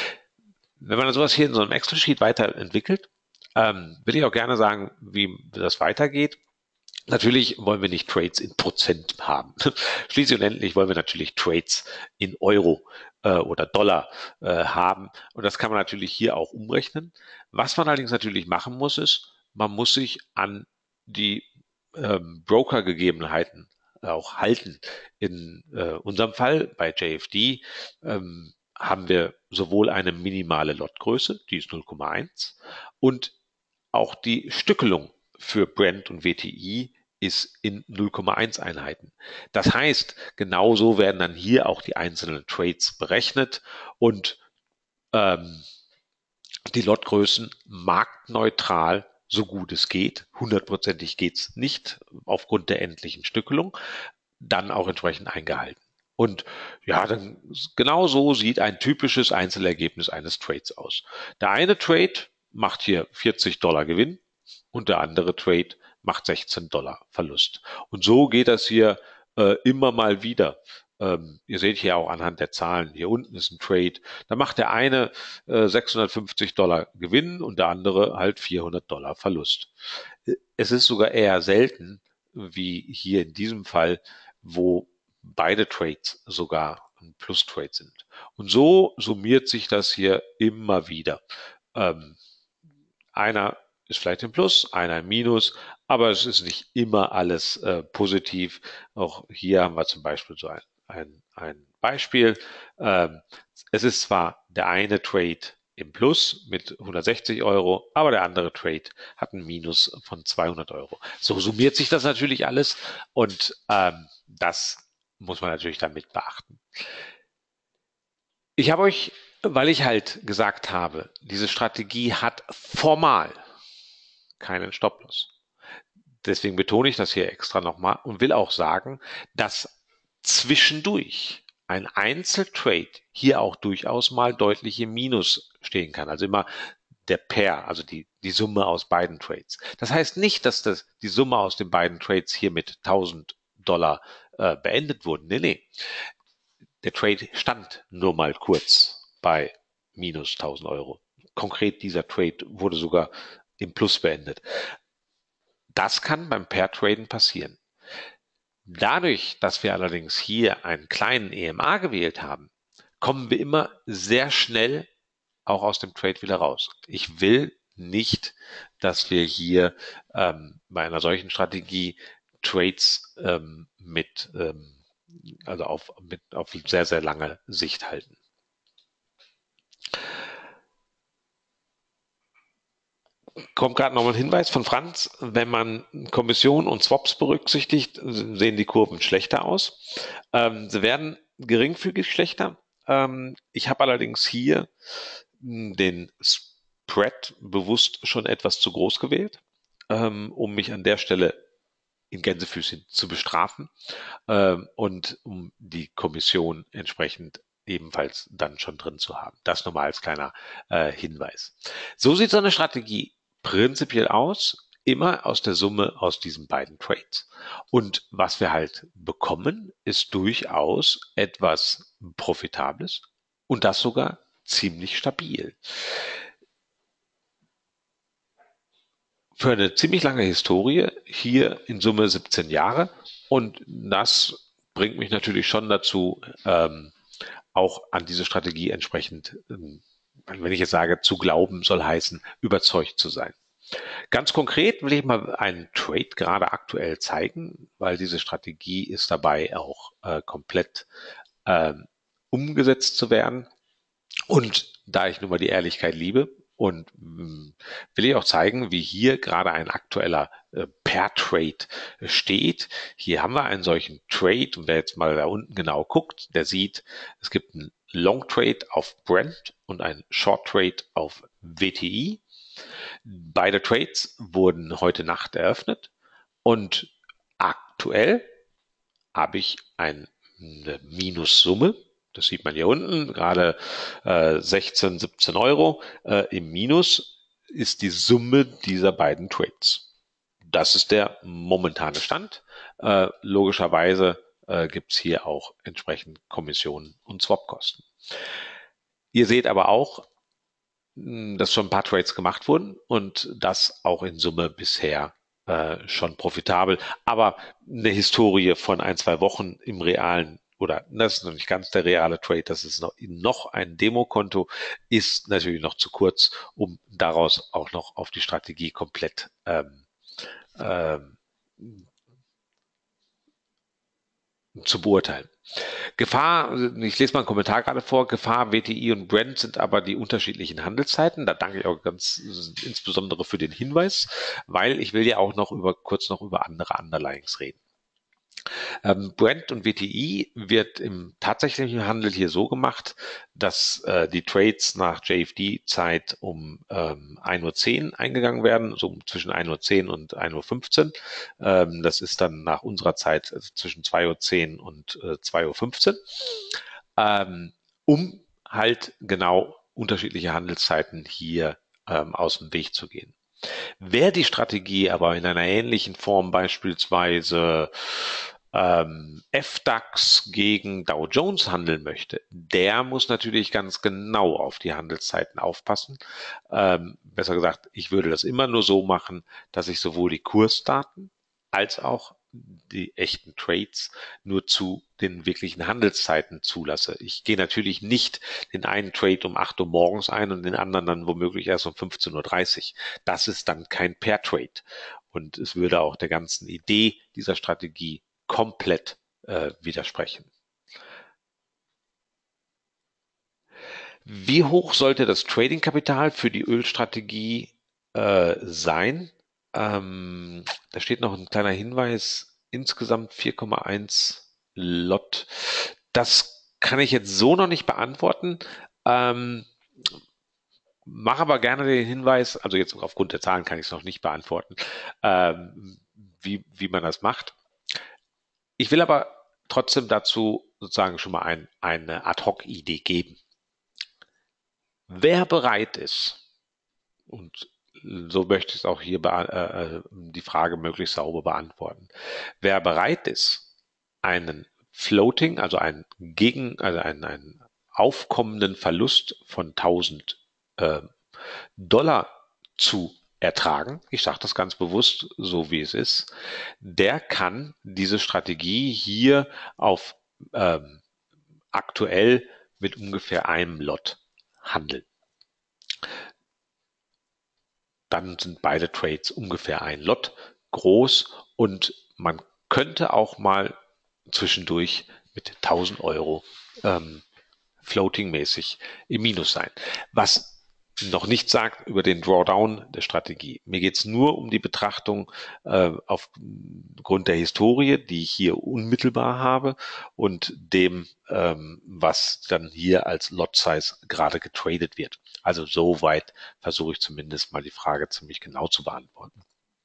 Wenn man sowas hier in so einem Excel-Sheet weiterentwickelt, ähm, will ich auch gerne sagen, wie das weitergeht. Natürlich wollen wir nicht Trades in Prozent haben. Schließlich und endlich wollen wir natürlich Trades in Euro äh, oder Dollar äh, haben. Und das kann man natürlich hier auch umrechnen. Was man allerdings natürlich machen muss, ist, man muss sich an die ähm, Broker-Gegebenheiten auch halten. In äh, unserem Fall bei J F D ähm, haben wir sowohl eine minimale Lotgröße, die ist null Komma eins, und auch die Stückelung für Brent und W T I ist in null Komma eins Einheiten. Das heißt, genauso werden dann hier auch die einzelnen Trades berechnet und ähm, die Lotgrößen marktneutral, so gut es geht, hundertprozentig geht's nicht, aufgrund der endlichen Stückelung, dann auch entsprechend eingehalten. Und ja, dann genau so sieht ein typisches Einzelergebnis eines Trades aus. Der eine Trade macht hier vierzig Dollar Gewinn und der andere Trade macht sechzehn Dollar Verlust. Und so geht das hier äh, immer mal wieder. Ähm, ihr seht hier auch anhand der Zahlen, hier unten ist ein Trade, da macht der eine äh, sechshundertfünfzig Dollar Gewinn und der andere halt vierhundert Dollar Verlust. Es ist sogar eher selten, wie hier in diesem Fall, wo beide Trades sogar ein Plus-Trade sind. Und so summiert sich das hier immer wieder. Ähm, einer ist vielleicht im Plus, einer im Minus, aber es ist nicht immer alles äh, positiv. Auch hier haben wir zum Beispiel so ein, ein, ein Beispiel. Ähm, es ist zwar der eine Trade im Plus mit hundertsechzig Euro, aber der andere Trade hat ein Minus von zweihundert Euro. So summiert sich das natürlich alles und ähm, das muss man natürlich dann mit beachten. Ich habe euch, weil ich halt gesagt habe, diese Strategie hat formal keinen Stop-Loss. Deswegen betone ich das hier extra nochmal und will auch sagen, dass zwischendurch ein Einzeltrade hier auch durchaus mal deutlich im Minus stehen kann. Also immer der Pair, also die, die Summe aus beiden Trades. Das heißt nicht, dass das, die Summe aus den beiden Trades hier mit tausend Dollar äh, beendet wurde. Nee, nee. Der Trade stand nur mal kurz bei minus tausend Euro. Konkret dieser Trade wurde sogar im Plus beendet. Das kann beim Pair-Traden passieren. Dadurch, dass wir allerdings hier einen kleinen E M A gewählt haben, kommen wir immer sehr schnell auch aus dem Trade wieder raus. Ich will nicht, dass wir hier ähm, bei einer solchen Strategie Trades ähm, mit, ähm, also auf, mit, auf sehr, sehr lange Sicht halten. Kommt gerade noch mal ein Hinweis von Franz. Wenn man Kommission und Swaps berücksichtigt, sehen die Kurven schlechter aus. Ähm, sie werden geringfügig schlechter. Ähm, ich habe allerdings hier den Spread bewusst schon etwas zu groß gewählt, ähm, um mich an der Stelle in Gänsefüßchen zu bestrafen ähm, und um die Kommission entsprechend ebenfalls dann schon drin zu haben. Das nochmal als kleiner äh, Hinweis. So sieht so eine Strategie prinzipiell aus, immer aus der Summe aus diesen beiden Trades. Und was wir halt bekommen, ist durchaus etwas Profitables und das sogar ziemlich stabil. Für eine ziemlich lange Historie, hier in Summe siebzehn Jahre. Und das bringt mich natürlich schon dazu, ähm, auch an diese Strategie entsprechend, ähm, wenn ich jetzt sage, zu glauben, soll heißen, überzeugt zu sein. Ganz konkret will ich mal einen Trade gerade aktuell zeigen, weil diese Strategie ist dabei auch äh, komplett ähm, umgesetzt zu werden. Und da ich nun mal die Ehrlichkeit liebe und mh, will ich auch zeigen, wie hier gerade ein aktueller äh, Pair-Trade steht. Hier haben wir einen solchen Trade und wer jetzt mal da unten genau guckt, der sieht, es gibt einen Long-Trade auf Brent und einen Short-Trade auf W T I. Beide Trades wurden heute Nacht eröffnet und aktuell habe ich ein, eine Minussumme. Das sieht man hier unten, gerade äh, sechzehn, siebzehn Euro. Äh, Im Minus ist die Summe dieser beiden Trades. Das ist der momentane Stand. Äh, logischerweise äh, gibt es hier auch entsprechend Kommissionen und Swapkosten. Ihr seht aber auch, dass schon ein paar Trades gemacht wurden und das auch in Summe bisher äh, schon profitabel. Aber eine Historie von ein, zwei Wochen im realen, oder das ist noch nicht ganz der reale Trade, das ist noch, noch ein Demokonto, ist natürlich noch zu kurz, um daraus auch noch auf die Strategie komplett ähm, ähm, zu beurteilen. Gefahr, ich lese mal einen Kommentar gerade vor, Gefahr, W T I und Brent sind aber die unterschiedlichen Handelszeiten. Da danke ich auch ganz insbesondere für den Hinweis, weil ich will ja auch noch über, kurz noch über andere Underlyings reden. Ähm, Brent und W T I wird im tatsächlichen Handel hier so gemacht, dass äh, die Trades nach J F D-Zeit um ähm, ein Uhr zehn eingegangen werden, so zwischen ein Uhr zehn und ein Uhr fünfzehn. Ähm, das ist dann nach unserer Zeit zwischen zwei Uhr zehn und äh, zwei Uhr fünfzehn, ähm, um halt genau unterschiedliche Handelszeiten hier ähm, aus dem Weg zu gehen. Wer die Strategie aber in einer ähnlichen Form beispielsweise ähm, F DAX gegen Dow Jones handeln möchte, der muss natürlich ganz genau auf die Handelszeiten aufpassen. Ähm, besser gesagt, ich würde das immer nur so machen, dass ich sowohl die Kursdaten als auch die echten Trades nur zu den wirklichen Handelszeiten zulasse. Ich gehe natürlich nicht den einen Trade um acht Uhr morgens ein und den anderen dann womöglich erst um fünfzehn Uhr dreißig. Das ist dann kein Pair Trade. Und es würde auch der ganzen Idee dieser Strategie komplett äh, widersprechen. Wie hoch sollte das Trading-Kapital für die Ölstrategie äh, sein? Ähm, da steht noch ein kleiner Hinweis, insgesamt vier Komma eins Lot. Das kann ich jetzt so noch nicht beantworten. Ähm, mache aber gerne den Hinweis, also jetzt aufgrund der Zahlen kann ich es noch nicht beantworten, ähm, wie, wie man das macht. Ich will aber trotzdem dazu sozusagen schon mal ein, eine Ad-Hoc-Idee geben. Wer bereit ist, und so möchte ich es auch hier äh, die Frage möglichst sauber beantworten, wer bereit ist, einen Floating, also einen gegen, also einen, einen aufkommenden Verlust von tausend äh, Dollar zu ertragen, ich sage das ganz bewusst, so wie es ist, der kann diese Strategie hier auf ähm, aktuell mit ungefähr einem Lot handeln. Dann sind beide Trades ungefähr ein Lot groß und man könnte auch mal zwischendurch mit tausend Euro ähm, floating-mäßig im Minus sein. Was noch nichts sagt über den Drawdown der Strategie. Mir geht es nur um die Betrachtung äh, aufgrund der Historie, die ich hier unmittelbar habe und dem, ähm, was dann hier als Lot Size gerade getradet wird. Also soweit versuche ich zumindest mal die Frage ziemlich genau zu beantworten.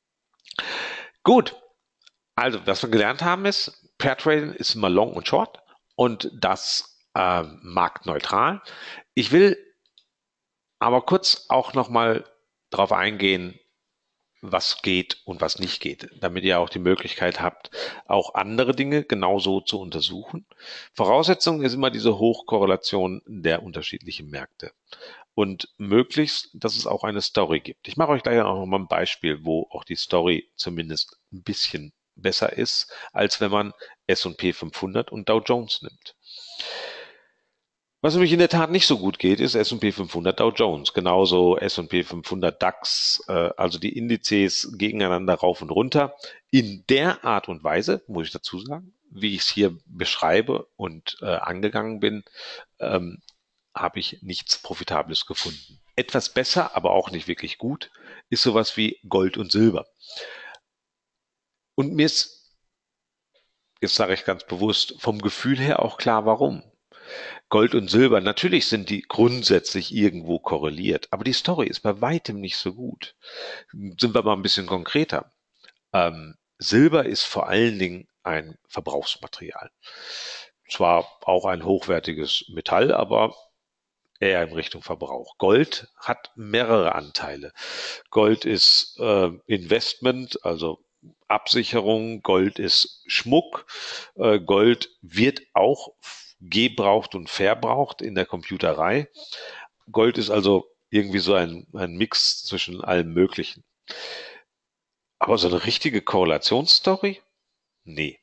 Gut, also was wir gelernt haben ist, Pair Trading ist immer Long und Short und das äh, marktneutral. Ich will aber kurz auch nochmal darauf eingehen, was geht und was nicht geht, damit ihr auch die Möglichkeit habt, auch andere Dinge genauso zu untersuchen. Voraussetzung ist immer diese Hochkorrelation der unterschiedlichen Märkte und möglichst, dass es auch eine Story gibt. Ich mache euch gleich auch nochmal ein Beispiel, wo auch die Story zumindest ein bisschen besser ist, als wenn man S und P fünfhundert und Dow Jones nimmt. Was nämlich in der Tat nicht so gut geht, ist S und P fünfhundert Dow Jones. Genauso S und P fünfhundert DAX, äh, also die Indizes gegeneinander rauf und runter. In der Art und Weise, muss ich dazu sagen, wie ich es hier beschreibe und äh, angegangen bin, ähm, habe ich nichts Profitables gefunden. Etwas besser, aber auch nicht wirklich gut, ist sowas wie Gold und Silber. Und mir ist, jetzt sage ich ganz bewusst, vom Gefühl her auch klar, warum. Gold und Silber, natürlich sind die grundsätzlich irgendwo korreliert, aber die Story ist bei weitem nicht so gut. Sind wir mal ein bisschen konkreter. Ähm, Silber ist vor allen Dingen ein Verbrauchsmaterial. Zwar auch ein hochwertiges Metall, aber eher in Richtung Verbrauch. Gold hat mehrere Anteile. Gold ist äh, Investment, also Absicherung. Gold ist Schmuck. Äh, Gold wird auch gebraucht und verbraucht in der Computerei. Gold ist also irgendwie so ein, ein Mix zwischen allem Möglichen. Aber so eine richtige Korrelationsstory? Nee.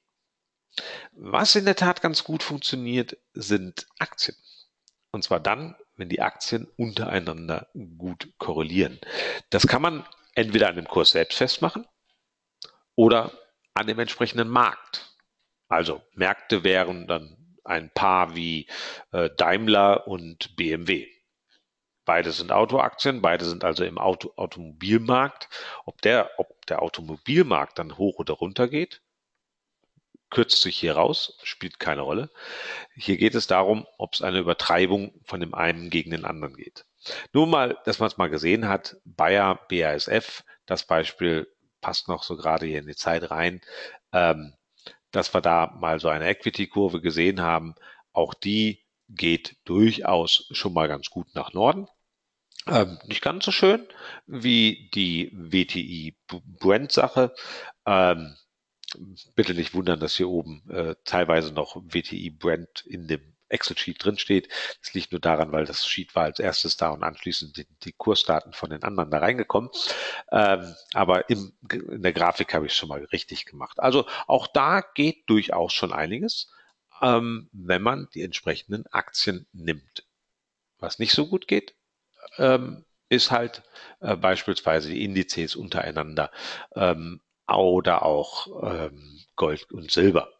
Was in der Tat ganz gut funktioniert, sind Aktien. Und zwar dann, wenn die Aktien untereinander gut korrelieren. Das kann man entweder an dem Kurs selbst festmachen oder an dem entsprechenden Markt. Also Märkte wären dann ein Paar wie äh, Daimler und B M W. Beide sind Autoaktien, beide sind also im Auto, Automobilmarkt. Ob der, ob der Automobilmarkt dann hoch oder runter geht, kürzt sich hier raus, spielt keine Rolle. Hier geht es darum, ob es eine Übertreibung von dem einen gegen den anderen geht. Nur mal, dass man es mal gesehen hat, Bayer, B A S F, das Beispiel passt noch so gerade hier in die Zeit rein, ähm, dass wir da mal so eine Equity-Kurve gesehen haben. Auch die geht durchaus schon mal ganz gut nach Norden. Ähm, nicht ganz so schön wie die W T I-Brent-Sache. Ähm, bitte nicht wundern, dass hier oben äh, teilweise noch W T I Brent in dem Excel-Sheet drinsteht. Das liegt nur daran, weil das Sheet war als erstes da und anschließend die, die Kursdaten von den anderen da reingekommen. Ähm, aber im, in der Grafik habe ich es schon mal richtig gemacht. Also auch da geht durchaus schon einiges, ähm, wenn man die entsprechenden Aktien nimmt. Was nicht so gut geht, ähm, ist halt äh, beispielsweise die Indizes untereinander ähm, oder auch ähm, Gold und Silber.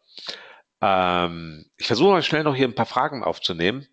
Ähm, ich versuche mal schnell noch hier ein paar Fragen aufzunehmen.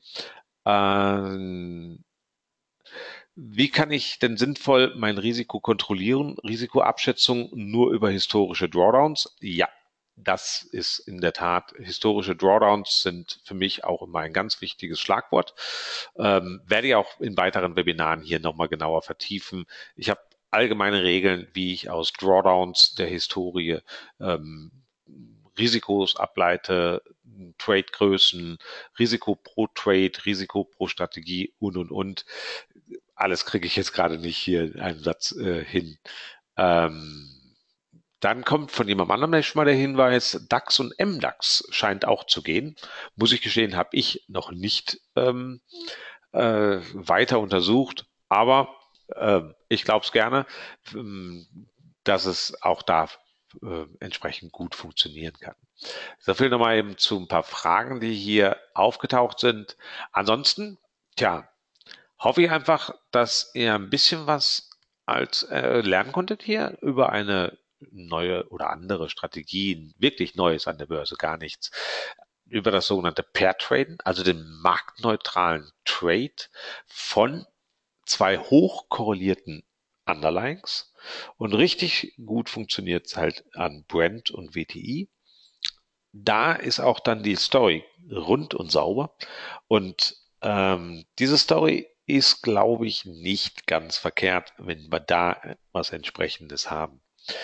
Ähm, wie kann ich denn sinnvoll mein Risiko kontrollieren? Risikoabschätzung nur über historische Drawdowns? Ja, das ist in der Tat, historische Drawdowns sind für mich auch immer ein ganz wichtiges Schlagwort. Ähm, werde ich auch in weiteren Webinaren hier nochmal genauer vertiefen. Ich habe allgemeine Regeln, wie ich aus Drawdowns der Historie ähm, Risikos ableite, Tradegrößen, Risiko pro Trade, Risiko pro Strategie und, und, und. Alles kriege ich jetzt gerade nicht hier in einem Satz äh, hin. Ähm, dann kommt von jemand anderem schon mal der Hinweis, DAX und M DAX scheint auch zu gehen. Muss ich gestehen, habe ich noch nicht ähm, äh, weiter untersucht, aber äh, ich glaube es gerne, ähm, dass es auch da äh, entsprechend gut funktionieren kann. So viel nochmal eben zu ein paar Fragen, die hier aufgetaucht sind. Ansonsten, tja, hoffe ich einfach, dass ihr ein bisschen was als äh, lernen konntet hier über eine neue oder andere Strategie, wirklich Neues an der Börse, gar nichts, über das sogenannte Pair Traden, also den marktneutralen Trade von zwei hochkorrelierten Underlyings, und richtig gut funktioniert es halt an Brent und W T I. Da ist auch dann die Story rund und sauber, und ähm, diese Story ist, glaube ich, nicht ganz verkehrt, wenn wir da was Entsprechendes haben.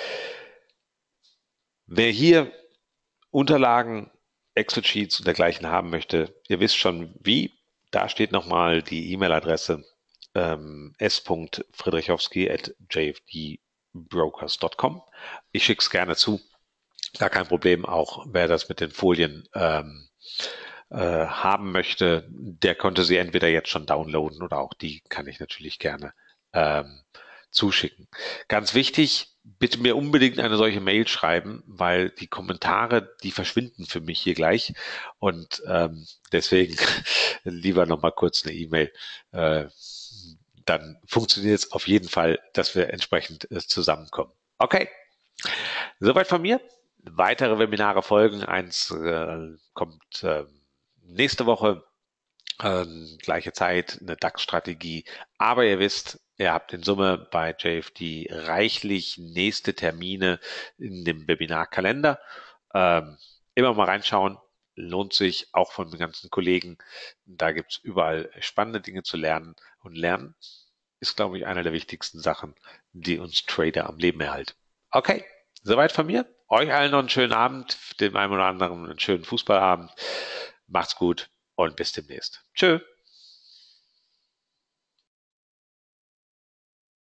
Wer hier Unterlagen, Excel-Sheets und dergleichen haben möchte, ihr wisst schon wie. Da steht nochmal die E-Mail-Adresse ähm, s punkt friedrichowski at j f d brokers punkt com. Ich schicke es gerne zu. Gar kein Problem. Auch wer das mit den Folien ähm, äh, haben möchte, der konnte sie entweder jetzt schon downloaden oder auch die kann ich natürlich gerne ähm, zuschicken. Ganz wichtig, bitte mir unbedingt eine solche Mail schreiben, weil die Kommentare, die verschwinden für mich hier gleich, und ähm, deswegen lieber nochmal kurz eine E-Mail. Äh, dann funktioniert es auf jeden Fall, dass wir entsprechend äh, zusammenkommen. Okay, soweit von mir. Weitere Webinare folgen. Eins äh, kommt äh, nächste Woche, ähm, gleiche Zeit, eine DAX-Strategie. Aber ihr wisst, ihr habt in Summe bei J F D reichlich nächste Termine in dem Webinarkalender. Ähm, immer mal reinschauen, lohnt sich auch von den ganzen Kollegen. Da gibt's überall spannende Dinge zu lernen. Und Lernen ist, glaube ich, eine der wichtigsten Sachen, die uns Trader am Leben erhalten. Okay, soweit von mir. Euch allen noch einen schönen Abend, dem einen oder anderen einen schönen Fußballabend. Macht's gut und bis demnächst. Tschö.